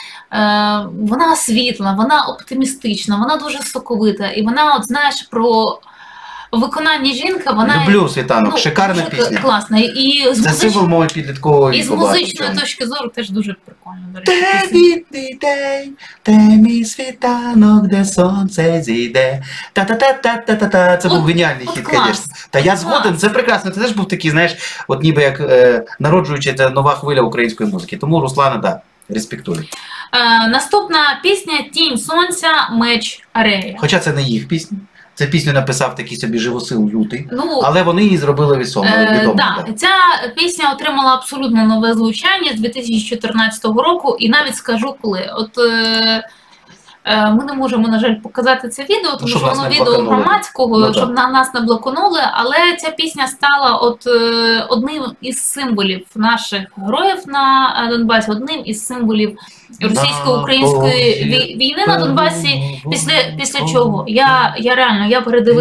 Вона світла, вона оптимістична, вона дуже соковита, і вона, от знаєш, про виконання жінка, вона... Люблю «Світанок», шикарна дуже пісня. Класна. І з Це символ моєї підліткової і з музичної точки зору теж дуже прикольно. До речі, пісня. Привітний день, де мій світанок, де сонце зійде. Та-та-та-та-та-та. Це От- був геніальний от хіт, клас. звісно. Та я згоден, це прекрасно. Це теж був такий, знаєш, от ніби як народжуюча нова хвиля української музики. Тому Руслана, да, респектую. Наступна пісня «Тінь сонця», Меч Арея. Хоча це не їх пісня. Це пісню написав такий собі Живосил Лютий. Ну, Але вони її зробили відомо. да. Ця пісня отримала абсолютно нове звучання з 2014 року, і навіть скажу коли. От ми не можемо, на жаль, показати це відео, тому щоб що нас воно не відео блоканули. громадського, Ну, щоб нас не блоканули, але ця пісня стала одним із символів наших героїв на Донбасі, одним із символів російсько-української війни на Донбасі, після чого я реально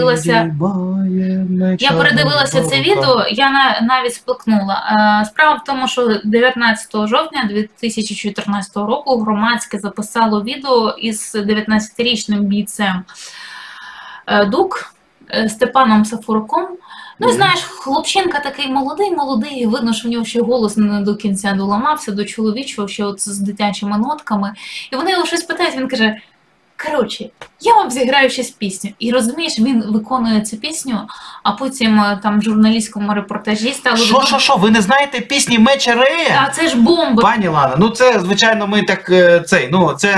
передивилася це відео, я навіть сплакнула. Справа в тому, що 19 жовтня 2014 року громадське записало відео із 19-річним бійцем ДУК Степаном Сафураком. Ну, і знаєш, хлопчинка такий молодий, видно, що в нього ще голос не до кінця доламався, до чоловічого, ще от з дитячими нотками. І вони його щось питають, він каже: коротше, я вам зіграю щось пісню. І розумієш, він виконує цю пісню, а потім там в журналістському репортажі стало... Що? Ви не знаєте пісні «Меч Арея»? А це ж бомба! Пані Лана, ну це, звичайно, ми так, це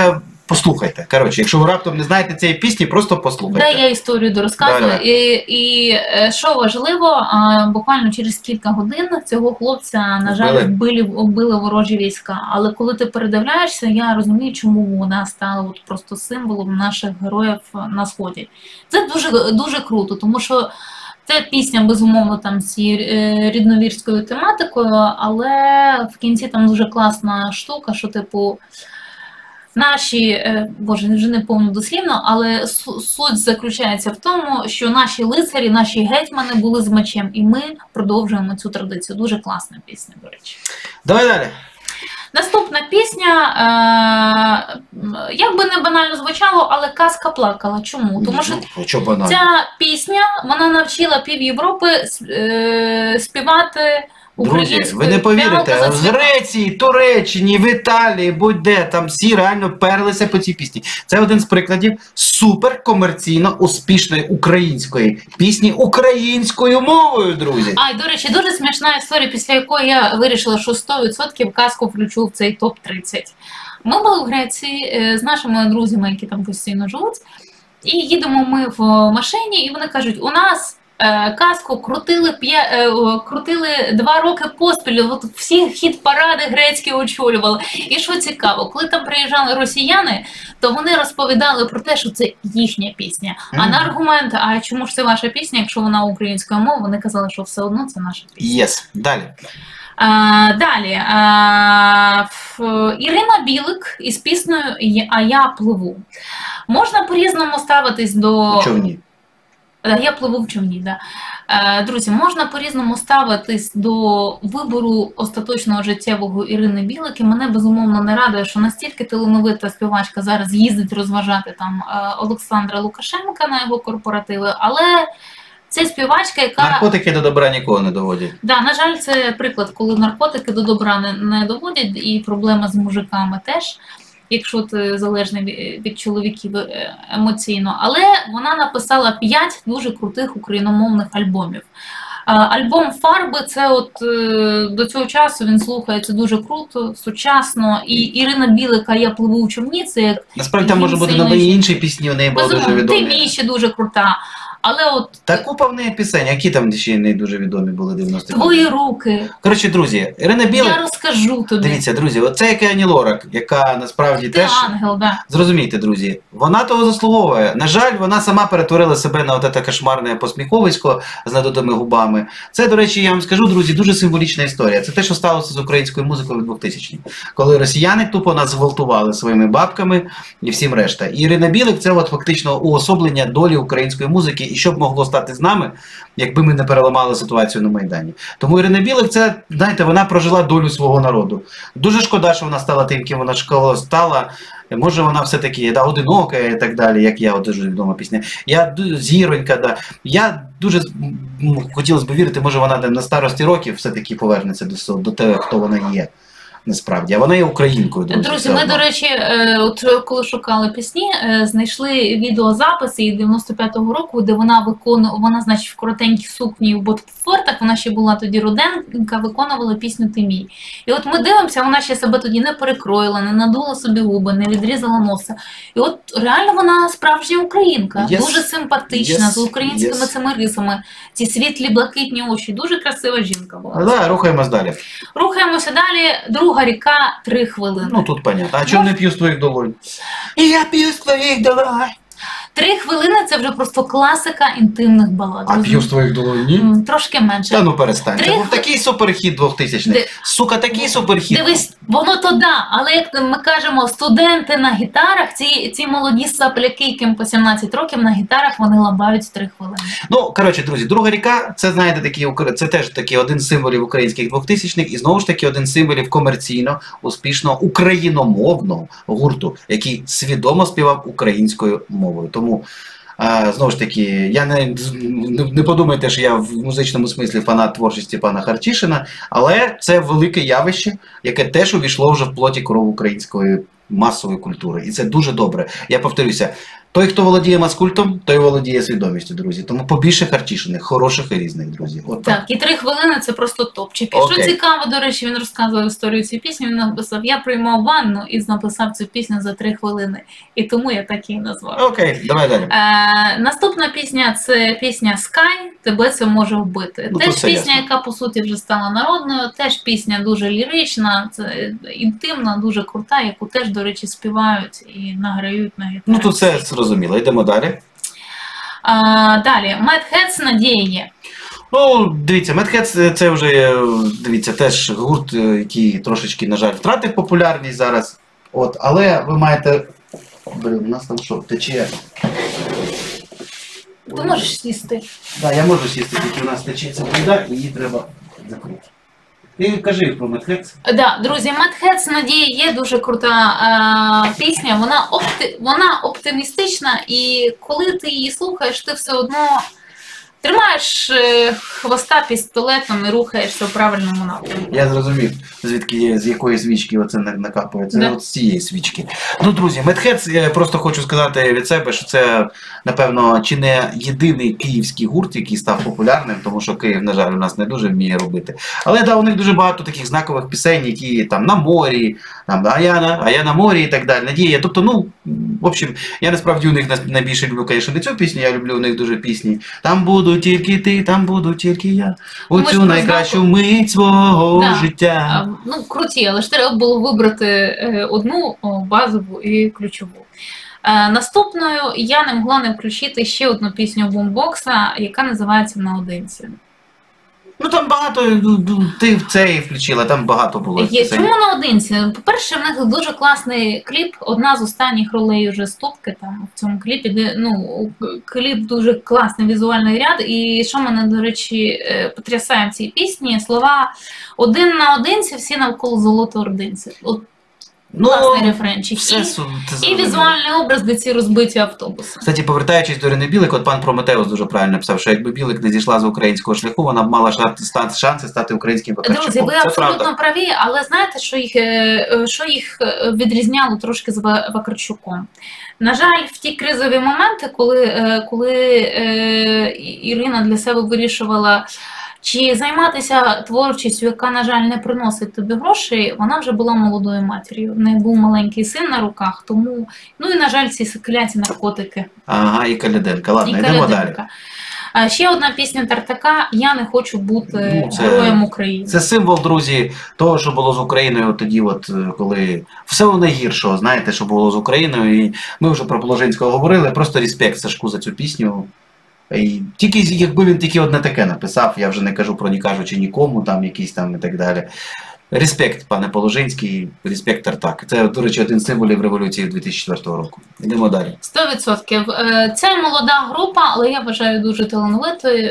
Послухайте. Коротше, якщо ви раптом не знаєте цієї пісні, просто послухайте. Де я історію дорозказую. Давай. І що важливо, буквально через кілька годин цього хлопця, на жаль, вбили ворожі війська. Але коли ти передивляєшся, я розумію, чому вона стала от просто символом наших героїв на Сході. Це дуже, дуже круто, тому що це пісня, безумовно, там з рідновірською тематикою, але в кінці там дуже класна штука, що, типу, наші, боже, вже не помню дослівно, але суть заключається в тому, що наші лицарі, наші гетьмани були з мечем, і ми продовжуємо цю традицію. Дуже класна пісня, до речі. Давай далі. Наступна пісня, як би не банально звучало, але казка плакала. Чому? Тому що ця пісня, вона навчила пів Європи співати українською. Друзі, ви не повірите, в Греції, Туреччині, в Італії, будь-де, там всі реально перлися по цій пісні. Це один з прикладів суперкомерційно успішної української пісні українською мовою, друзі. До речі, дуже смішна історія, після якої я вирішила, що 100% казку включу в цей топ-30. Ми були в Греції з нашими друзями, які там постійно живуть, і їдемо ми в машині, і вони кажуть, у нас казку крутили 2 роки поспіль, от всі хіт-паради грецькі очолювали. І що цікаво, коли там приїжджали росіяни, то вони розповідали про те, що це їхня пісня. А на аргумент, а чому ж це ваша пісня, якщо вона українською мовою, вони казали, що все одно це наша пісня. Далі. Далі. Ірина Білик із піснею «А я пливу». Можна по-різному ставитись до... Човні. Я пливу в човні, да. Друзі, можна по-різному ставитись до вибору остаточного життєвого Ірини Білик. І мене безумовно не радує, що настільки талановита співачка зараз їздить розважати там Олександра Лукашенка на його корпоративи, але це співачка, яка... Наркотики до добра нікого не доводять. Да, на жаль, це приклад, коли наркотики до добра не доводять, і проблема з мужиками теж, якщо ти залежний від чоловіків емоційно. Але вона написала 5 дуже крутих україномовних альбомів. Альбом «Фарби» – це от до цього часу він слухається дуже круто, сучасно. І Ірина Білик, «Я пливу в човні» – це як... Насправді там може бути на інші пісні, у неї були дуже відомі. «Ти мій» ще дуже крута. Але от... Та купа в неї пісень, які там ще не дуже відомі були 90-ті. «Твої руки». Коротше, друзі, Ірина Білик... Я розкажу тобі. Дивіться, друзі, оце як Ані Лорак, яка насправді Ти теж... ангел, да. Зрозумійте, друзі, вона того заслуговує. На жаль, вона сама перетворила себе на оте кошмарне посміховисько з надутими губами. Це, до речі, я вам скажу, друзі, дуже символічна історія. Це те, що сталося з українською музикою в 2000-ні. Коли росіяни тупо нас зґвалтували своїми бабками і всім решта. І Ірина Білик – це от фактично уособлення долі української музики. І що б могло стати з нами, якби ми не переламали ситуацію на Майдані. Тому Ірина Білик, це, знаєте, вона прожила долю свого народу. Дуже шкода, що вона стала тим, ким вона стала. Може вона все-таки одинока і так далі, як я, от дуже відома пісня. Я зіронька, да. Я дуже хотілося б вірити, може вона на старості років все-таки повернеться до того, хто вона є. Насправді, а вона є українкою. Друзі, ми, до речі, от коли шукали пісні, знайшли відеозаписи 95-го року, де вона, значить, в коротенькій сукні в ботфортах, вона ще була тоді руденька, виконувала пісню «Ти мій». І от ми дивимося, вона ще себе тоді не перекроїла, не надула собі губи, не відрізала носа. І от реально вона справжня українка, дуже симпатична, з українськими цими рисами, ці світлі, блакитні очі, дуже красива жінка була. Да, рухаємось далі. Рухаємося далі. Друга ріка, 3 хвилини. Ну тут понятно. А чому не п'ю з твоїх долонь? Я п'ю з твоїх долонь. 3 хвилини – це вже просто класика інтимних балад. А п'ю з твоїх долонь, ні? Трошки менше. Та ну перестань. Це був такий суперхіт 2000-х. Сука, такий суперхіт. Дивись, воно то да, але як ми кажемо, студенти на гітарах, ці молоді сапляки, яким по 17 років на гітарах, вони лабають 3 хвилини. Ну, коротше, друзі, друга ріка, це, знаєте, це теж такий один з символів українських 2000-х і знову ж таки один з символів комерційно, успішного, україномовного гурту, який свідомо співав українською мовою. Тому, знову ж таки, я не подумайте, що я в музичному смислі фанат творчості пана Харчишина, але це велике явище, яке теж увійшло вже в плоті кров української масової культури. І це дуже добре. Я повторюся, Той, хто володіє маскультом, той володіє свідомістю, друзі. Тому побільше харчішених, хороших і різних, друзі. От Так, і 3 хвилини це просто топчик. І що цікаво, до речі, він розказував історію цієї пісні, він написав, я приймав ванну і написав цю пісню за 3 хвилини. І тому я так її назвав. Окей, давай далі. Наступна пісня – це пісня Sky, тебе це може вбити. Ну, теж це пісня, ясно. яка по суті вже стала народною, теж пісня дуже лірична, це інтимна, дуже крута, яку теж, до речі, співають і награють на гітарі. Ну, тут все зрозуміло. Йдемо далі. Далі, Mad Heads «Надія є». Ну, дивіться, Mad Heads це вже, дивіться, теж гурт, який трошечки, на жаль, втратив популярність зараз. От, але ви маєте... Блін, у нас там що, тече? Ти можеш сісти. Так, я можу сісти, тільки у нас тече ця вода, і її треба закрити. Ти кажи про Mad Heads. Да, друзі, Mad Heads «Надія є» дуже крута пісня, вона оптимістична, і коли ти її слухаєш, ти все одно тримаєш хвоста пістолетом і рухаєшся в правильному напрямку. Я зрозумів, звідки з якої свічки оце накапує. Це Да. от з цієї свічки. Ну, друзі, Mad Heads, я просто хочу сказати від себе, що це, напевно, чи не єдиний київський гурт, який став популярним, тому що Київ, на жаль, у нас не дуже вміє робити. Але да, у них дуже багато таких знакових пісень, які там на морі, там а я на морі і так далі. Надія. Тобто, ну, в общем, я насправді у них найбільше люблю, звісно, не цю пісню, я люблю у них дуже пісні. Там буду тільки ти, там буду тільки я. У цю найкращу мить свого життя. Ну, круті, але ж треба було вибрати одну базову і ключову. Наступною я не могла не включити ще одну пісню Бумбокса, яка називається «Наодинці». Ну там багато, ти в це включила, там багато було. Чому «Наодинці»? По-перше, в них дуже класний кліп, одна з останніх ролей уже Ступки там в цьому кліпі, де, ну, кліп дуже класний візуальний ряд, і що мене, до речі, потрясає в цій пісні, слова «один наодинці, всі навколо золотоординці». От класний рефренчик. І візуальний образ, де ці розбиті автобуси. Кстати, повертаючись до Ірини Білик, от пан Прометеус дуже правильно написав, що якби Білик не зійшла з українського шляху, вона б мала шанси стати українським Вакарчуком. Друзі, ви абсолютно праві, але знаєте, що їх відрізняло трошки з Вакарчуком? На жаль, в ті кризові моменти, коли Ірина для себе вирішувала, чи займатися творчістю, яка, на жаль, не приносить тобі грошей, вона вже була молодою матір'ю. В неї був маленький син на руках, тому, ну і, на жаль, ці кляті наркотики. Ага, і Каляденка. Ладно, йдемо далі. Ще одна пісня Тартака «Я не хочу бути героєм України». Це символ, друзі, того, що було з Україною тоді, от, коли всього найгіршого, знаєте, що було з Україною. І ми вже про Положинського говорили, просто респект Сашку за цю пісню. І тільки якби він тільки одне таке написав, я вже не кажу про «Не кажучи нікому», там якісь там і так далі. Респект, пане Положинський, респект Тартак. Це, до речі, один з символів революції 2004 року. Йдемо далі. 100%. Це молода група, але я вважаю дуже талановитою,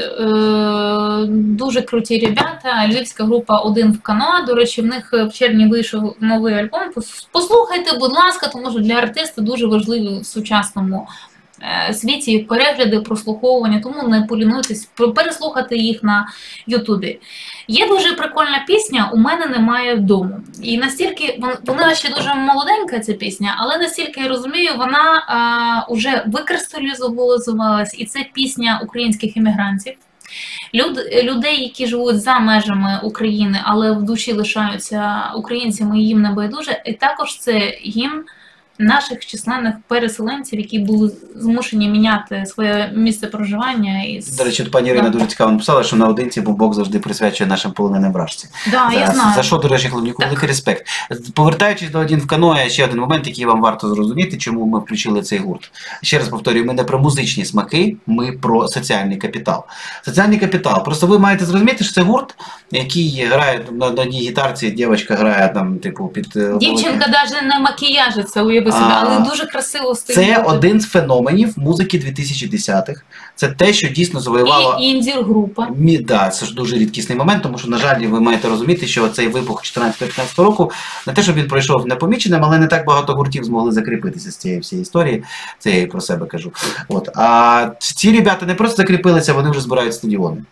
дуже круті ребята. Львівська група «Один в каноа». До речі, в них в червні вийшов новий альбом. Послухайте, будь ласка, тому що для артиста дуже важливі в сучасному світі перегляди, прослуховування, тому не полінуйтесь переслухати їх на Ютубі. Є дуже прикольна пісня «У мене немає дому». І настільки, вона ще дуже молоденька, ця пісня, але настільки я розумію, вона вже викристалізувалась, і це пісня українських іммігрантів. Людей, які живуть за межами України, але в душі лишаються українцями, і їм не байдуже. І також це гімн наших численних переселенців, які були змушені міняти своє місце проживання. До речі, пані Ірина дуже цікаво написала, що наодинці Бумбок завжди присвячує нашим полоненим вражці. Да, я знаю. За що, до речі, Хлебнюку великий респект. Повертаючись до «Один в каноа», ще один момент, який вам варто зрозуміти, чому ми включили цей гурт. Ще раз повторюю, ми не про музичні смаки, ми про соціальний капітал. Соціальний капітал. Просто ви маєте зрозуміти, що це гурт, який грає на одній гітарці, дівчинка грає там, типу, під... Дівчинка навіть не макіяжиться, уяви собі, але дуже красиво стоїть. Це один з феноменів музики 2010-х. Це те, що дійсно завоювало... І інді-група. Да, це ж дуже рідкісний момент, тому що, на жаль, ви маєте розуміти, що цей вибух 14-15 року, не те, щоб він пройшов непоміченим, але не так багато гуртів змогли закріпитися з цієї всієї історії. Це я і про себе кажу. От. А ці ребята не просто закріпилися, вони вже збирають стадіони.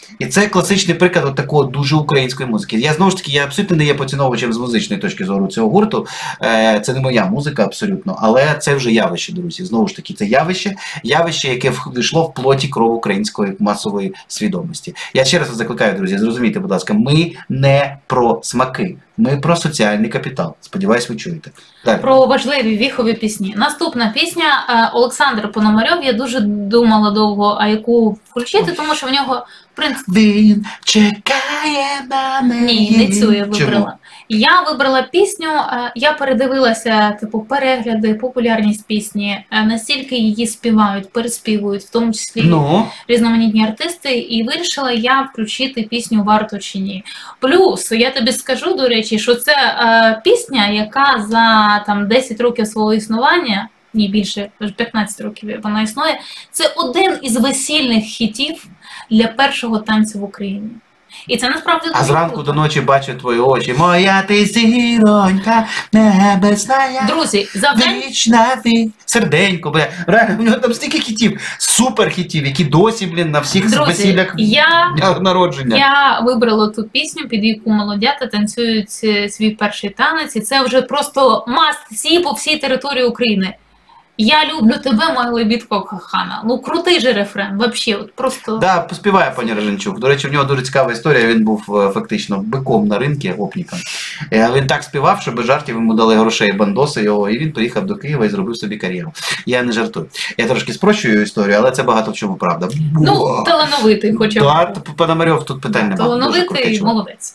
І це класичний приклад от такого дуже української музики. Я знову ж таки, я абсолютно не є поціновувачем з музичної точки зору цього гурту. Це не моя музика абсолютно, але це вже явище, друзі. Знову ж таки, це явище, яке війшло в плоті кров української масової свідомості. Я ще раз закликаю, друзі, зрозумійте, будь ласка, ми не про смаки. Ми про соціальний капітал. Сподіваюсь, ви чуєте. Далі. Про важливі віхові пісні. Наступна пісня Олександр Пономарьов. Я дуже думала довго, а яку включити, тому що в нього Він чекає на мене. Ні, не цю я вибрала. Я вибрала пісню, я передивилася типу перегляди, популярність пісні, настільки її співають, переспівують, в тому числі різноманітні артисти, і вирішила я включити пісню «Варто чи ні». Плюс, я тобі скажу, до речі, що це пісня, яка за там 10 років свого існування, ні більше, 15 років вона існує, це один із весільних хітів для першого танцю в Україні. І це насправді дуже А зранку круто. до ночі бачу твої очі. Моя ти зіронька, небесна я. Друзі, завдання... Вічна ти. Серденько, бля. Реально, у нього там стільки хітів, супер хітів, які досі, блін, на всіх весіллях народження. Я вибрала ту пісню, під яку молодята танцюють свій перший танець, і це вже просто must-see по всій території України. Я люблю тебе, моя лебідко кохана. Ну, крутий же рефрен, вообще, от просто... Да, поспіває пані Роженчук. До речі, в нього дуже цікава історія, він був фактично биком на ринку, гопніком. Він так співав, що без жартів йому дали грошей бандоси його, і він поїхав до Києва і зробив собі кар'єру. Я не жартую. Я трошки спрощую історію, але це багато в чому правда. Ну, талановитий хоча б. Так, Пономарьов, тут питань немає. Талановитий, молодець.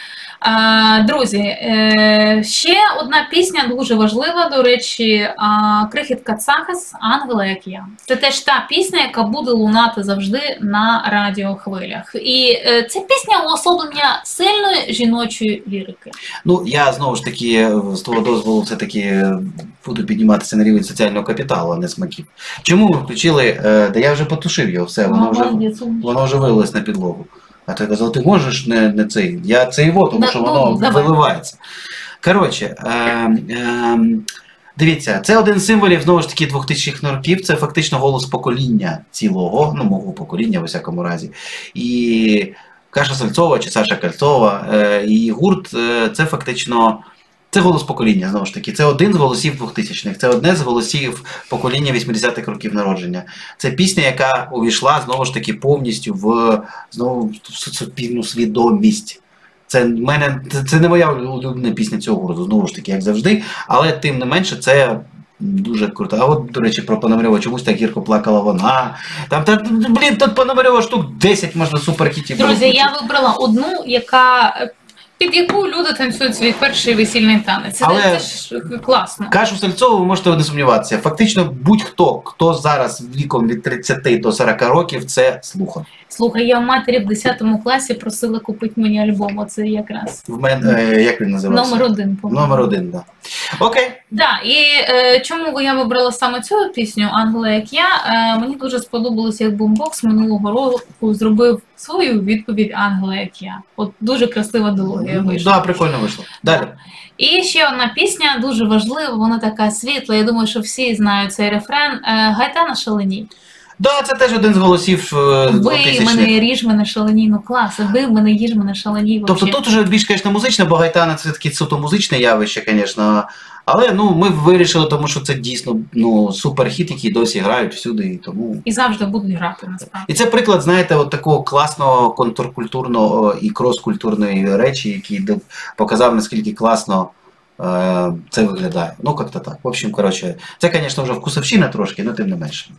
Друзі, ще одна пісня дуже важлива, до речі, Крихітка Цахас «Ангела, як я». Це теж та пісня, яка буде лунати завжди на радіохвилях. І це пісня уособлення сильної жіночої лірики. Ну, я знову ж таки, з того дозволу, все-таки буду підніматися на рівень соціального капіталу, а не смаків. Чому ми включили, да я вже потушив його, все, воно вже вилилось на підлогу. А ти казав, ти можеш не цей. Я цей вот, тому що воно виливається. Коротше, дивіться, це один з символів, знову ж таки, 2000-х років. Це фактично голос покоління цілого, ну, мого покоління, в усякому разі. І Каша Сальцова чи Саша Кальцова, і гурт, це фактично... Це голос покоління, знову ж таки. Це один з голосів 2000-х, це одне з голосів покоління 80-х років народження. Це пісня, яка увійшла, знову ж таки, повністю в суспільну свідомість. Це не моя улюблена пісня цього гурту, знову ж таки, як завжди, але тим не менше це дуже круто. А от, до речі, про Пономарьова, чомусь так гірко плакала вона. Блін, тут Пономарьова штук 10 можна суперхітів. Друзі, я вибрала одну, під яку люди танцюють свій перший весільний танець. Це ж класно. Кашу Сальцову ви можете не сумніватися. Фактично будь-хто, хто зараз віком від 30 до 40 років, це слухав. Слухай, я в матері в 10 класі просила купити мені альбом, оце якраз. В мене, як він називався? Номер 1, по-моєму. Номер 1, так. Да. Окей. Да, і чому я вибрала саме цю пісню «Ангела, як я», мені дуже сподобалося, як Бумбокс минулого року зробив свою відповідь «Ангела, як я». От дуже красива дилогія вийшла. Так, прикольно вийшло. Далі. Да. І ще одна пісня, дуже важлива, вона така світла, я думаю, що всі знають цей рефрен, «Гайтана шаленій». Да, це теж один з голосів 2000-х. Бий мене, ріж мене, шаленій, ну клас, бий мене, їж мене, шаленій. Тобто тут вже більш, звісно, музичне, бо Гайтана це таке суто музичне явище, звісно. Але ми вирішили, тому що це дійсно суперхіт, який досі грають всюди. І тому... І завжди будуть грати, насправді. І це приклад, знаєте, от такого класного контркультурного і крос-культурної речі, який показав, наскільки класно це виглядає. Ну, як-то так. В общем, коротше, це, звісно, вже вкусовщина трошки, але тим не менше.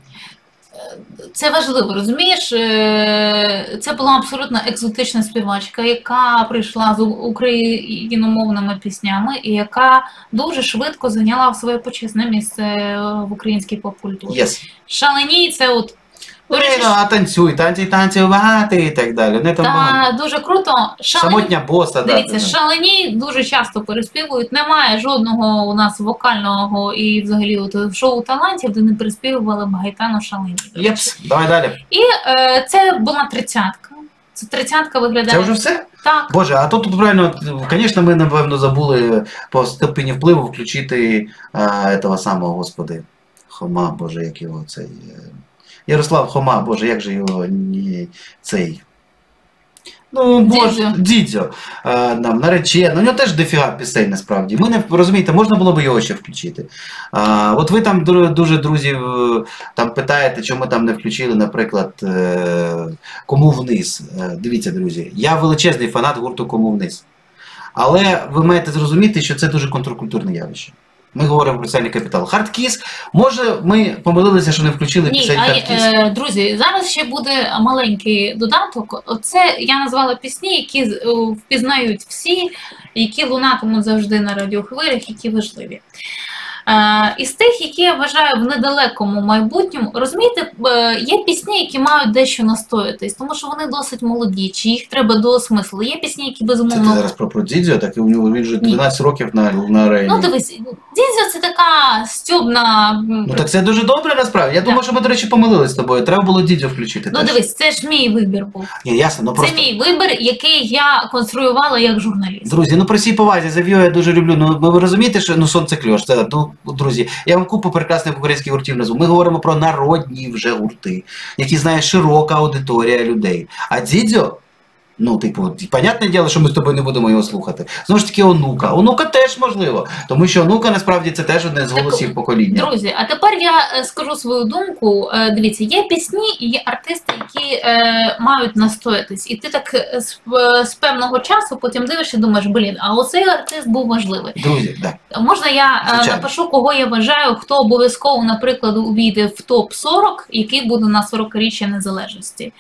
Це важливо, розумієш? Це була абсолютно екзотична співачка, яка прийшла з україномовними піснями і яка дуже швидко зайняла своє почесне місце в українській поп-культурі. Yes. Шаленій – це от... Танцюй, танцювати і так далі. Не Так, дуже круто. Самотня боса. Дивіться, Шаленій дуже часто переспівують. Немає жодного у нас вокального і взагалі от шоу талантів, де не переспівували б Гайтану Шаленій. Єпс, давай далі. І це була 30-ка. Це 30-ка виглядає. Це вже все? Так. Боже, а тут правильно, звісно, ми, напевно, забули по ступені впливу включити того самого, господи, Хома, боже, як його цей... Ярослав Хома, боже, як же його цей... Ну, Дідзьо. Дідзьо. Нам наречена. У нього теж дофіга пісень насправді. Ми не розумієте, можна було б його ще включити. От ви там дуже друзів там питаєте, чому там не включили, наприклад, Кому вниз. Дивіться, друзі, я величезний фанат гурту Кому вниз. Але ви маєте зрозуміти, що це дуже контркультурне явище. Ми говоримо про соціальний капітал. Хардкіс, може ми помилилися, що не включили пісень Хардкіс? Друзі, зараз ще буде маленький додаток. Оце я назвала пісні, які впізнають всі, які лунатимуть завжди на радіохвилях, які важливі. Із тих, які я вважаю в недалекому майбутньому, розумієте, є пісні, які мають дещо настоятись, тому що вони досить молоді, чи їх треба доосмислити. Є пісні, які безумовно... Це ти зараз про Дідзьо, так і у нього він вже 12 років на арені. Ну дивись, Дідзьо це така стьобна... Ну так це дуже добре насправді. Я думаю, що ми, до речі, помилились з тобою. Треба було Дідзьо включити. Ну дивись, це ж мій вибір був. Ні, ясно, ну просто... Це мій вибір, який я конструювала як журналіст. Друзі, ну при всій повазі, Завіо я дуже люблю. Ну ви розумієте, що сонце кльош. Це, ну, друзі, я вам купу прекрасних українських гуртів назву. Ми говоримо про народні вже гурти, які знає широка аудиторія людей. А Дідзьо, ну, типу, понятне діло, що ми з тобою не будемо його слухати. Знову ж таки, Онука. Онука теж можливо, тому що Онука насправді це теж один з голосів покоління. Друзі, а тепер я скажу свою думку. Дивіться, є пісні і є артисти, які мають настоятись. І ти так з певного часу потім дивишся і думаєш, блін, а оцей артист був важливий. Друзі, так. Да. Можна я Звичайно. напишу, кого я вважаю, хто обов'язково, наприклад, увійде в топ-40, який буде на 40-річчя незалежності.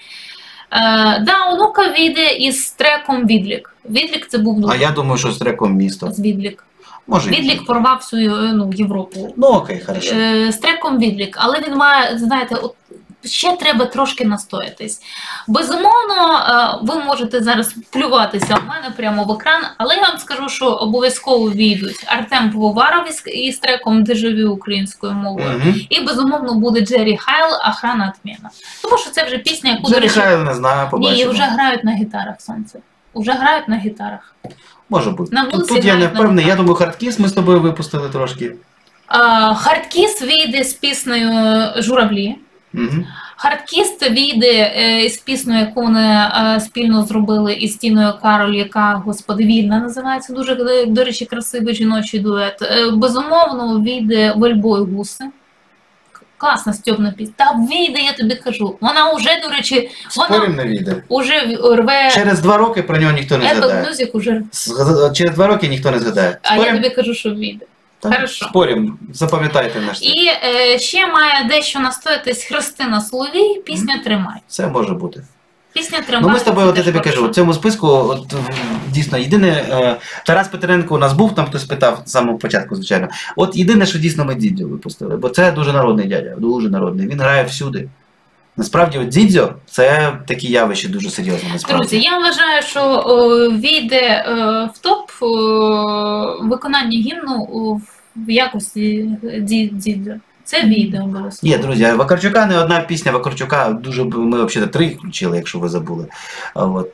Да, Онука війде із треком «Відлік». «Відлік» це був... А я думаю, що з треком «Місто». З «Відлік». Може. «Відлік» порвав всю Європу. Ну окей, хорошо. З треком «Відлік». Але він має, знаєте, от ще треба трошки настоятись. Безумовно, ви можете зараз плюватися в мене прямо в екран, але я вам скажу, що обов'язково війдуть Артем Пивоваров із треком «Дежавю» українською мовою. І, безумовно, буде Джері Хайл «Охрана отмена». Тому що це вже пісня, яку... Джері Хайл, не знаю, побачимо. Ні, вже грають на гітарах, сонце. Уже грають на гітарах. Може бути. На Тут я не впевнений. Я думаю, Хардкіс ми з тобою випустили трошки. Хардкіс вийде з піснею «Журавлі». Хардкіс вийде з піснею, яку вони спільно зробили із Тіною Кароль, яка, господи, «Вільна» називається. Дуже, до речі, красивий жіночий дует. Безумовно, вийде «Вельбой гуси». Класна стьобна пісня. Та вийде, я тобі кажу. Вона вже, до речі, Спорим, не вийде. Уже рве... Через 2 роки про нього ніхто не згадає. Music уже... Через 2 роки ніхто не згадає. Спорим? А я тобі кажу, що вийде. Хорошо. Спорим, запам'ятайте наш текст. І ще має дещо настоятись Христина Соловій, пісня «Тримай». Це може бути. Пісня «Тримай». Ну ми з тобою, от я тобі кажу, в цьому списку, от, дійсно, єдине, Тарас Петренко у нас був, там хтось питав з самого початку, звичайно. От єдине, що дійсно ми Дідзьо випустили, бо це дуже народний дядя, дуже народний, він грає всюди. Насправді, от Дідзьо – це такі явище дуже серйозне, насправді. Друзі, я вважаю, що війде в топ виконання гімну в якості Дідзьо. Це відео обов'язково. Ні, друзі, Вакарчука не одна пісня, Вакарчука дуже, ми взагалі 3 включили, якщо ви забули. От,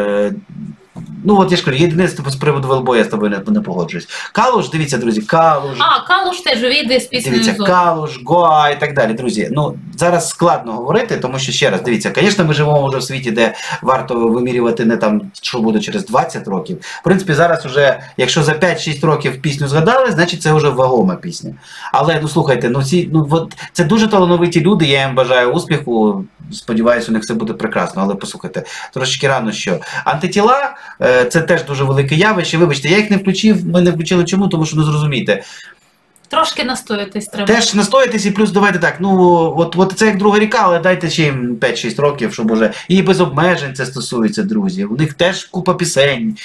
ну от я ж кажу, єдине з приводу Велбоя я з тобою не погоджуюсь. Калуш, дивіться, друзі, Калуш. Калуш теж вийде з піснею Дивіться, Калуш, Гоа і так далі, друзі. Ну, зараз складно говорити, тому що, ще раз, дивіться, звісно, ми живемо вже в світі, де варто вимірювати не там, що буде через 20 років. В принципі, зараз уже, якщо за 5-6 років пісню згадали, значить це вже вагома пісня. Але, ну, слухайте, це дуже талановиті люди, я їм бажаю успіху, сподіваюся, у них все буде прекрасно, але послухайте, трошечки рано що. Антитіла – це теж дуже велике явище, вибачте, я їх не включив, ми не включили чому, тому що, ну, зрозумійте. Трошки настоятись треба. Теж настоятись і плюс давайте так, ну, от це як друга ріка, але дайте ще їм 5-6 років, щоб уже, і без обмежень це стосується, друзі. У них теж купа пісень.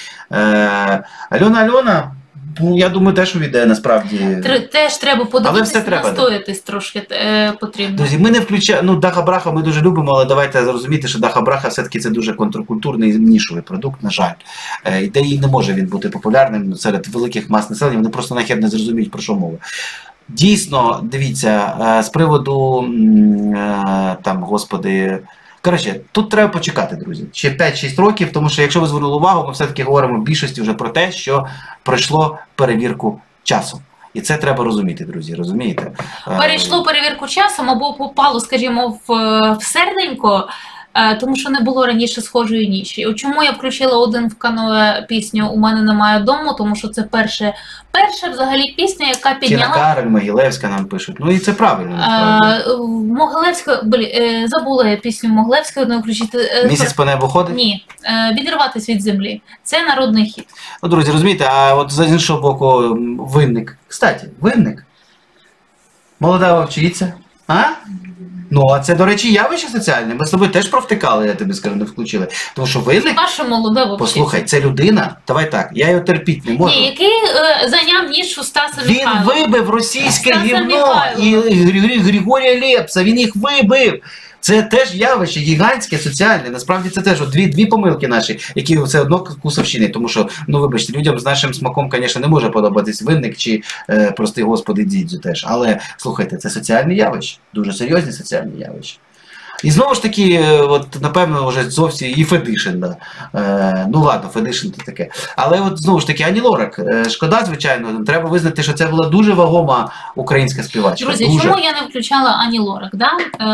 Альона, ну, я думаю, теж увійде, насправді. Теж треба подивитися, настоятись да. Трошки потрібно. Друзі, ми не включаємо, ну, Даха Браха ми дуже любимо, але давайте зрозуміти, що Даха Браха все-таки це дуже контркультурний нішовий продукт, на жаль. Де і не може він бути популярним серед великих мас населення, вони просто нахер не зрозуміють, про що мова. Дійсно, дивіться, з приводу, там, господи, коротше, тут треба почекати, друзі, ще 5-6 років, тому що, якщо ви звернули увагу, ми все-таки говоримо в більшості вже про те, що пройшло перевірку часу. І це треба розуміти, друзі, розумієте? Перейшло перевірку часом або попало, скажімо, в серденько, тому що не було раніше схожої ніші. От чому я включила один в каное пісню «У мене немає дому», тому що це перша взагалі пісня, яка Тіна підняла... Кароль, Могилевська нам пишуть. Ну і це правильно, насправді. Могилевська, забула я пісню Могилевської, одної включити. Місяць по небу ходить? Ні, «Відірватись від землі». Це народний хіт. Ну, друзі, розумієте, а от з іншого боку, Винник. Кстати, Винник. Молода вовчиця. А? Ну, а це, до речі, явище соціальне. Ми з тобою теж провтикали, я тобі скажу, не включили. Тому що Винник, Наша молода вовчиця. послухай, це людина, давай так, я його терпіти не можу. Ні, який зайняв нішу Стаса Він Михайлова. вибив російське Стаса гівно Михайлова. і Григорія Лепса, він їх вибив. Це теж явище гігантське, соціальне. Насправді це теж от дві помилки наші, які все одно кусовщини. Тому що, ну вибачте, людям з нашим смаком, звісно, не може подобатись Винник чи, прости господи, Дідзю теж. Але, слухайте, це соціальне явище. Дуже серйозне соціальне явище. І знову ж таки, от, напевно, вже зовсім і Федишин, да. Ну ладно, Федишин то таке. Але от знову ж таки, Ані Лорак, шкода, звичайно, треба визнати, що це була дуже вагома українська співачка. Друзі, дуже. чому я не включала Ані Лорак? Да?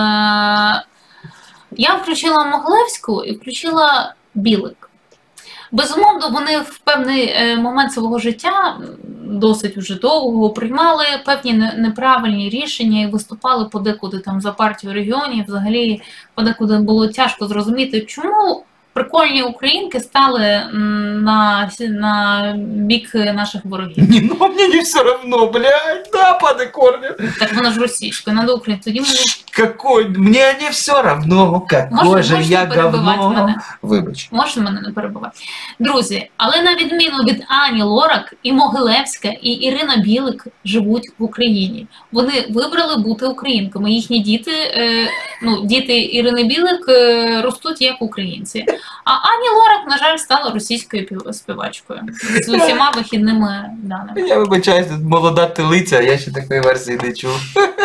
Я включила Могилевську і включила Білик. Безумовно, вони в певний момент свого життя, досить уже довго, приймали певні неправильні рішення і виступали подекуди там за партію регіонів. Взагалі, подекуди було тяжко зрозуміти, чому прикольні українки стали на бік наших ворогів. Ні, ну мені все равно, блядь, да, пане Корнер. Так воно ж російською, надо українською. Тоді ми... Какой, мне не все равно, какой же я говно. Мене? Вибач. Можна мене не перебувати. Друзі, але на відміну від Ані Лорак, і Могилевська, і Ірина Білик живуть в Україні. Вони вибрали бути українками. Їхні діти, діти Ірини Білик ростуть як українці. А Ані Лорак, на жаль, стала російською співачкою. З усіма вихідними даними. Я вибачаюсь, тут молода телиця, я ще такої версії не чув.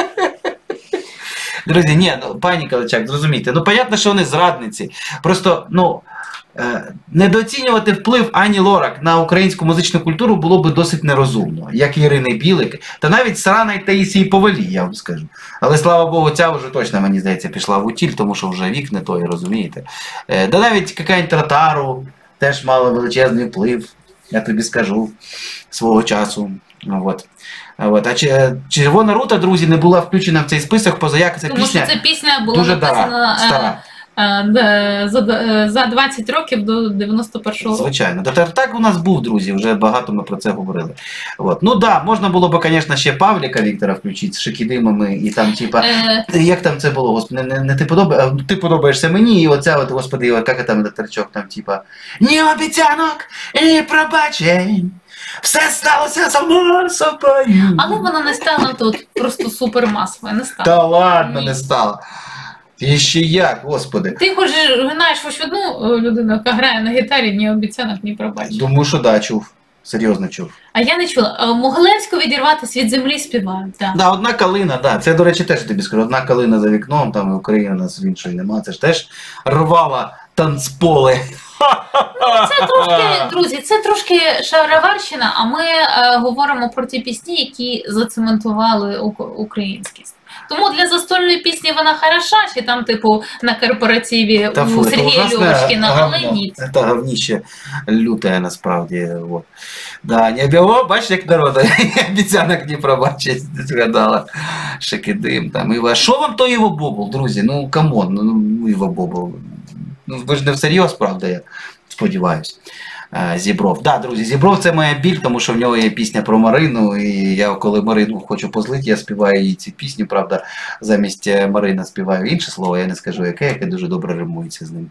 Друзі, ні, ну, пані Каличак, зрозумійте, ну, понятно, що вони зрадниці. Просто, ну, недооцінювати вплив Ані Лорак на українську музичну культуру було би досить нерозумно, як і Ірини Білик, та навіть сраної Таїсії Повалій, я вам скажу. Але, слава Богу, ця вже точно, мені здається, пішла в утіль, тому що вже вік не той, розумієте. Да навіть якась Татару теж мала величезний вплив, я тобі скажу, свого часу. От. А Червона рута, друзі, не була включена в цей список, поза як ця Тому пісня що ця пісня була дуже написана стара. За 20 років до 91-го року. Звичайно. Так у нас був, друзі, вже багато ми про це говорили. От. Ну да, можна було б, звісно, ще Павліка Віктора включити з Шикідимами і там, типа, як там це було, господи, не ти подобаєшся мені, і оця от, господи, як там тречок, там, типа, ні обіцянок, і пробачень. Все сталося само собою. Але вона не стала тут просто супермасовою, не стала. Та ладно, не стала. І ще як, господи. Ти хоч знаєш хоч одну людину, яка грає на гітарі, ні обіцянок, ні пробачень. Думаю, що да, чув. Серйозно чув. А я не чула. Могилевську «Відірватись від землі» співають, так. Да, одна калина, да. Це, до речі, теж тобі скажу. Одна калина за вікном, там і Україна нас іншої нема. Це ж теж рвала танцполи. Це трошки, друзі, це трошки шароварщина, а ми говоримо про ті пісні, які зацементували українськість. Тому для застольної пісні вона хороша, чи там, типу, на корпоративі у Сергія Льовочкіна, але ні. Це говніще люте, насправді. Вот. Да, не об'явив, бачиш, як народу, обіцянок не пробачить, згадала. Шикидим там. А що вам той Іво Бобул, друзі? Ну, камон, ну, Іво Бобул. Ну, ви ж не всерйоз, правда, я сподіваюсь. Зібров. Да, друзі, Зібров це моя біль, тому що в нього є пісня про Марину, і я коли Марину хочу позлити, я співаю їй цю пісню, правда, замість Марина співаю інше слово, я не скажу яке дуже добре римується з ним.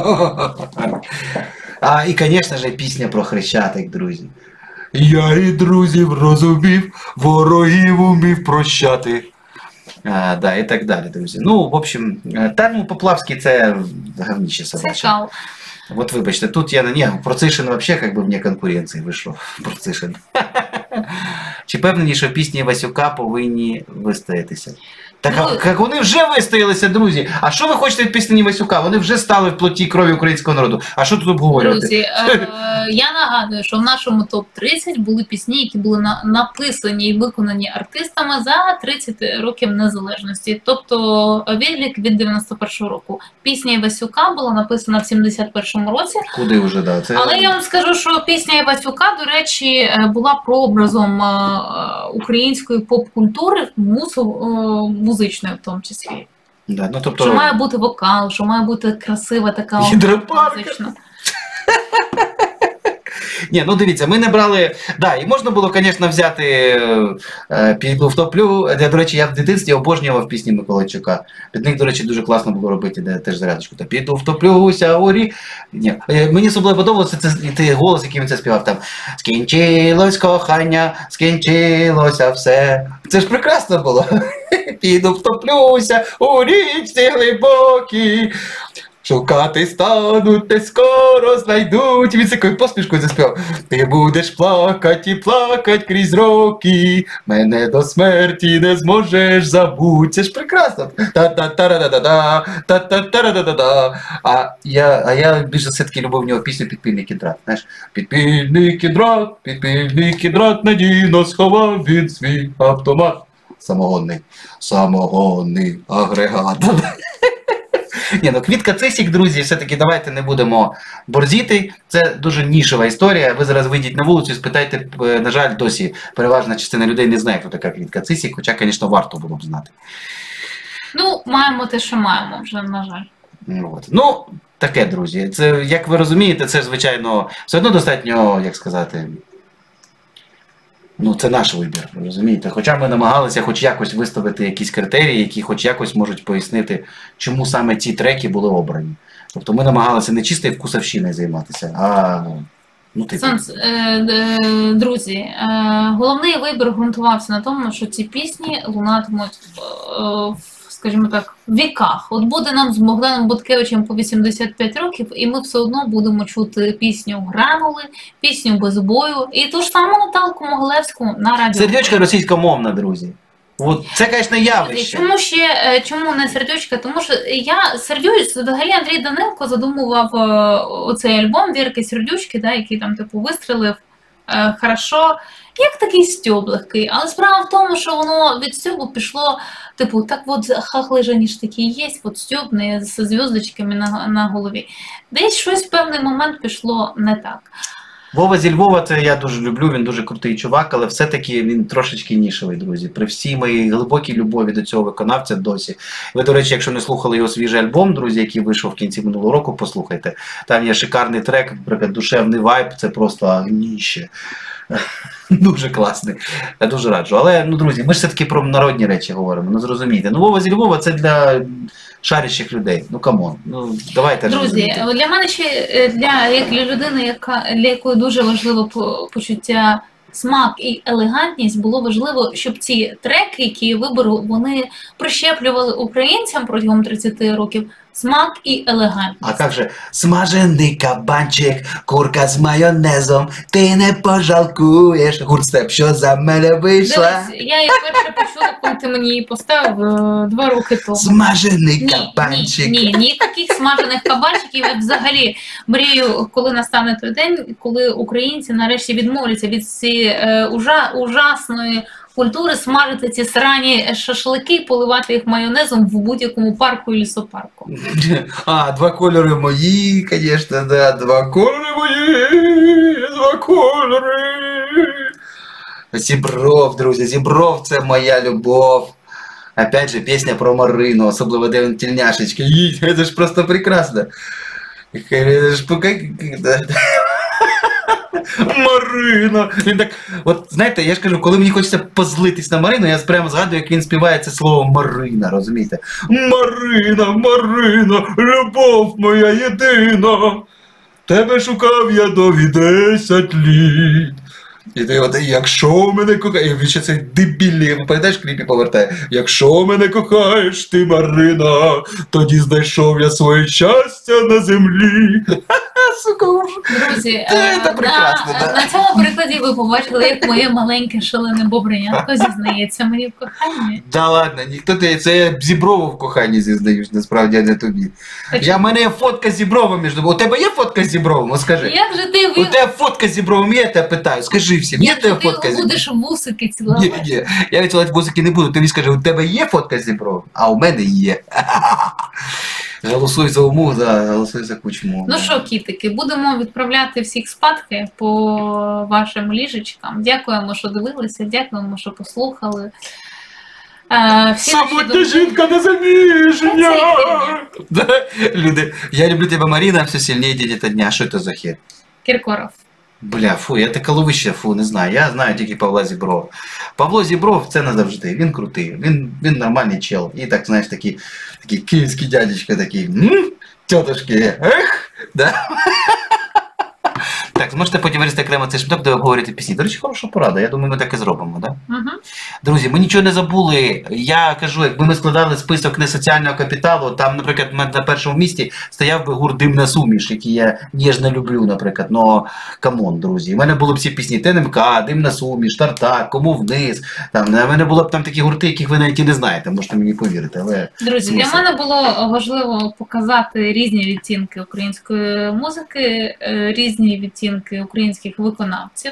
І, звісно ж, пісня про Хрещатик, друзі. Я і друзів розумів, ворогів умів прощати. Да, і так далі, друзі. Ну, в общем, Поплавський це говніще собаче. Це кал. Вот вибачте, тут я Процишин вообще как бы вне конкуренції вийшов. Процишин. Чи певнені, що пісні Васюка повинні вистоятися? Так, Ну, як вони вже вистоялися, друзі. А що ви хочете від пісні Васюка? Вони вже стали в плоті і крові українського народу. А що тут обговорювати? Друзі, я нагадую, що в нашому топ-30 були пісні, які були написані і виконані артистами за 30 років незалежності. Тобто відлік від 91-го року. Пісня Івасюка була написана в 71-му році. Куди вже, да? Це... Але я вам скажу, що пісня Івасюка, до речі, була прообразом української поп-культури, музичної в тому числі. Да, ну, тобто... Що має бути вокал, що має бути красива така Гідропарк. музична. Ні, ну дивіться, ми не брали. Да, і можна було, звісно, взяти піду втоплю. До речі, я в дитинстві обожнював пісні Миколайчука. Під них, до речі, дуже класно було робити, де теж зарядочку. Та піду втоплюся у рі. Ні, мені особливо подобався цей голос, який він це співав там. Скінчилось кохання, скінчилося все. Це ж прекрасно було. Піду втоплюся у річці глибокій. Шукати стануть, те скоро знайдуть. Він з такою посмішкою заспівав. Ти будеш плакать і плакать крізь роки. Мене до смерті не зможеш забути. Це ж прекрасно. Та-та-та-ра-да-да-да, та-та-та-ра-да-да-да. А я більше все-таки любив в нього пісню «Підпільний кіндрат». Знаєш? Підпільний кіндрат, надійно сховав він свій автомат. Самогонний агрегат. Ні, ну Квітка Цисік, друзі, все-таки давайте не будемо борзіти. Це дуже нішова історія. Ви зараз вийдіть на вулицю і спитайте, на жаль, досі переважна частина людей не знає, хто така Квітка Цисік, хоча, звісно, варто було б знати. Ну, маємо те, що маємо вже, на жаль. Ну, таке, друзі. Це, як ви розумієте, це, звичайно, все одно достатньо, як сказати... Ну, це наш вибір, розумієте? Хоча ми намагалися хоч якось виставити якісь критерії, які хоч якось можуть пояснити, чому саме ці треки були обрані. Тобто ми намагалися не чистою вкусовщиною займатися, а... Ну, типу. Друзі, головний вибір ґрунтувався на тому, що ці пісні лунатимуть, скажімо так, в віках. От буде нам з Богданом Буткевичем по 85 років, і ми все одно будемо чути пісню «Гранули», пісню «Без бою» і ту ж саму Наталку Могилевську на радіо. Сердючка російськомовна, друзі. От це, звісно, явище. Чому не сердючка? Тому що взагалі Андрій Данилко задумував оцей альбом «Вірки Сердючки», да, який там типу вистрілив хорошо, як такий стьоб легкий. Але справа в тому, що воно від стьобу пішло, типу, так от хахли же ніж такі є, от стьобний з зв'язочками на голові. Десь щось в певний момент пішло не так. Вова зі Львова, це я дуже люблю, він дуже крутий чувак, але все-таки він трошечки нішевий, друзі. При всій моїй глибокій любові до цього виконавця досі. Ви, до речі, якщо не слухали його свіжий альбом, друзі, який вийшов в кінці минулого року, послухайте. Там є шикарний трек, наприклад, «Душевний вайб», це просто огніще. Дуже класний. Я дуже раджу. Але, ну, друзі, ми ж все-таки про народні речі говоримо, ну зрозумійте. Ну, Вова зі Львова це для шарящих людей. Ну, камон. Ну, давайте. Друзі, для мене ще, для людини, для якої дуже важливо почуття смак і елегантність, було важливо, щоб ці треки, які я виберу, вони прищеплювали українцям протягом 30 років смак і елегантність. А як же смажений кабанчик, курка з майонезом, ти не пожалкуєш. Гуртстеп, що за мене вийшла? Дивись, я її перше почула, коли ти мені її поставив 2 роки тому. Смажений кабанчик. Ні, таких смажених кабанчиків. Я взагалі мрію, коли настане той день, коли українці нарешті відмовляться від цієї ужасної культури смажити ці срані шашлики, поливати їх майонезом в будь-якому парку і лісопарку. А, 2 кольори мої, звісно, да, 2 кольори мої, 2 кольори. Зібров, друзі, Зібров – це моя любов. Опять же, пісня про Марину, особливо де він тільняшечки. Це ж просто прекрасно. Марина! Він так, от знаєте, я ж кажу, коли мені хочеться позлитись на Марину, я прямо згадую, як він співає це слово Марина, розумієте? Марина, Марина, любов моя єдина, тебе шукав я довгі 10 літ. І ти от, якщо мене кохаєш, він ще цей дебільний, пам'ятаєш, в кліпі повертає, якщо мене кохаєш ти, Марина, тоді знайшов я своє щастя на землі. сука, Друзі, Це прекрасно, да. на цьому прикладі ви побачили, як моє маленьке шалене бобринятко зізнається мені в коханні. Да ладно, ніхто ти, це я Зіброву в коханні зізнаюсь, насправді, а не тобі. Так У мене є фотка з Зібровим між собою. У тебе є фотка з Зібровим? От скажи. Як же ти У тебе фотка з Зібровим є, я тебе питаю. Скажи всім, є в тебе фотка з Зібровим? будеш вусики цілувати? Ні, я відсилати вузики не буду. Ти мені скажи, у тебе є фотка з Зібровим? А у мене є. Голосуй за уму, голосуй за Кучму. Ну що, кітики, будемо відправляти всіх спадки по вашим ліжечкам. Дякуємо, що дивилися, дякуємо, що послухали. Всі наші Самотня думки- жінка не заміжня! Це Да, люди, я люблю тебе, Марина, все сильніше день ото дня. Що це за хер? Кіркоров. Бля, фу, я таке ловище, фу, не знаю. Я знаю тільки Павла Зіброва. Павло Зібров це назавжди. Він крутий. Він нормальний чел. І так, знаєш, такий київський дядечка такий. Тетушки, ех, да? Так, зможете потім вирізати окремо цей шматок, де обговорювати пісні. До речі, хороша порада. Я думаю, ми так і зробимо, да? Угу. Друзі, ми нічого не забули. Я кажу, якби ми складали список несоціального капіталу, там, наприклад, на першому місці стояв би гурт «Димна суміш», який я ніжно люблю, наприклад. Ну, камон, друзі. У мене були б всі пісні ТНМК, «Димна суміш», «Тартак», «Кому вниз». Там, у мене було б там такі гурти, яких ви навіть і не знаєте, можете мені повірити. Але Друзі, смисл. для мене було важливо показати різні відтінки української музики, різні відтінки українських виконавців.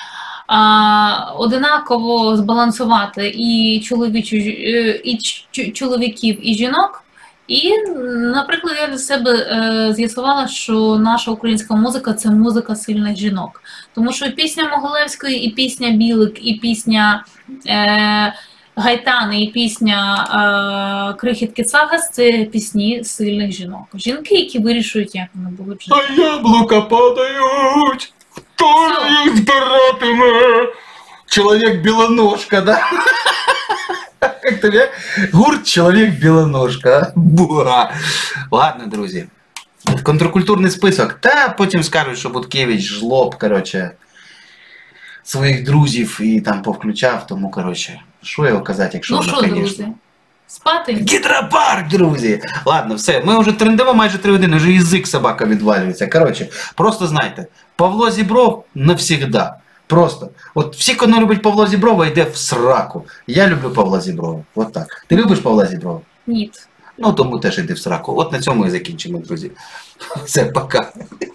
Одинаково збалансувати і чоловіків, і жінок. І, наприклад, я для себе з'ясувала, що наша українська музика – це музика сильних жінок. Тому що і пісня Могилевської, і пісня Білик, і пісня Гайтани, і пісня Крихітки Цагас – це пісні сильних жінок. Жінки, які вирішують, як вони будуть жити. А яблука падають, хто їх збиратиме? Чоловік білоножка, да? Як тобі? Гурт «Чоловік білоножка». Буа. Ладно, друзі. Контркультурний список. Та потім скажуть, що Буткевич жлоб, короче, своїх друзів і там повключав, тому, короче, що його казати, якщо Ну воно, що, конечно. друзі, спати? Гідропарк, друзі! Ладно, все, ми вже трендимо майже 3 години, вже язик собака відвалюється. Коротше, просто знайте, Павло Зібров навсігда. Просто. От всі, хто не любить Павла Зіброва, йде в сраку. Я люблю Павла Зіброва. От так. Ти любиш Павла Зіброва? Ні. Ну, тому теж йди в сраку. От на цьому і закінчимо, друзі. Все, пока.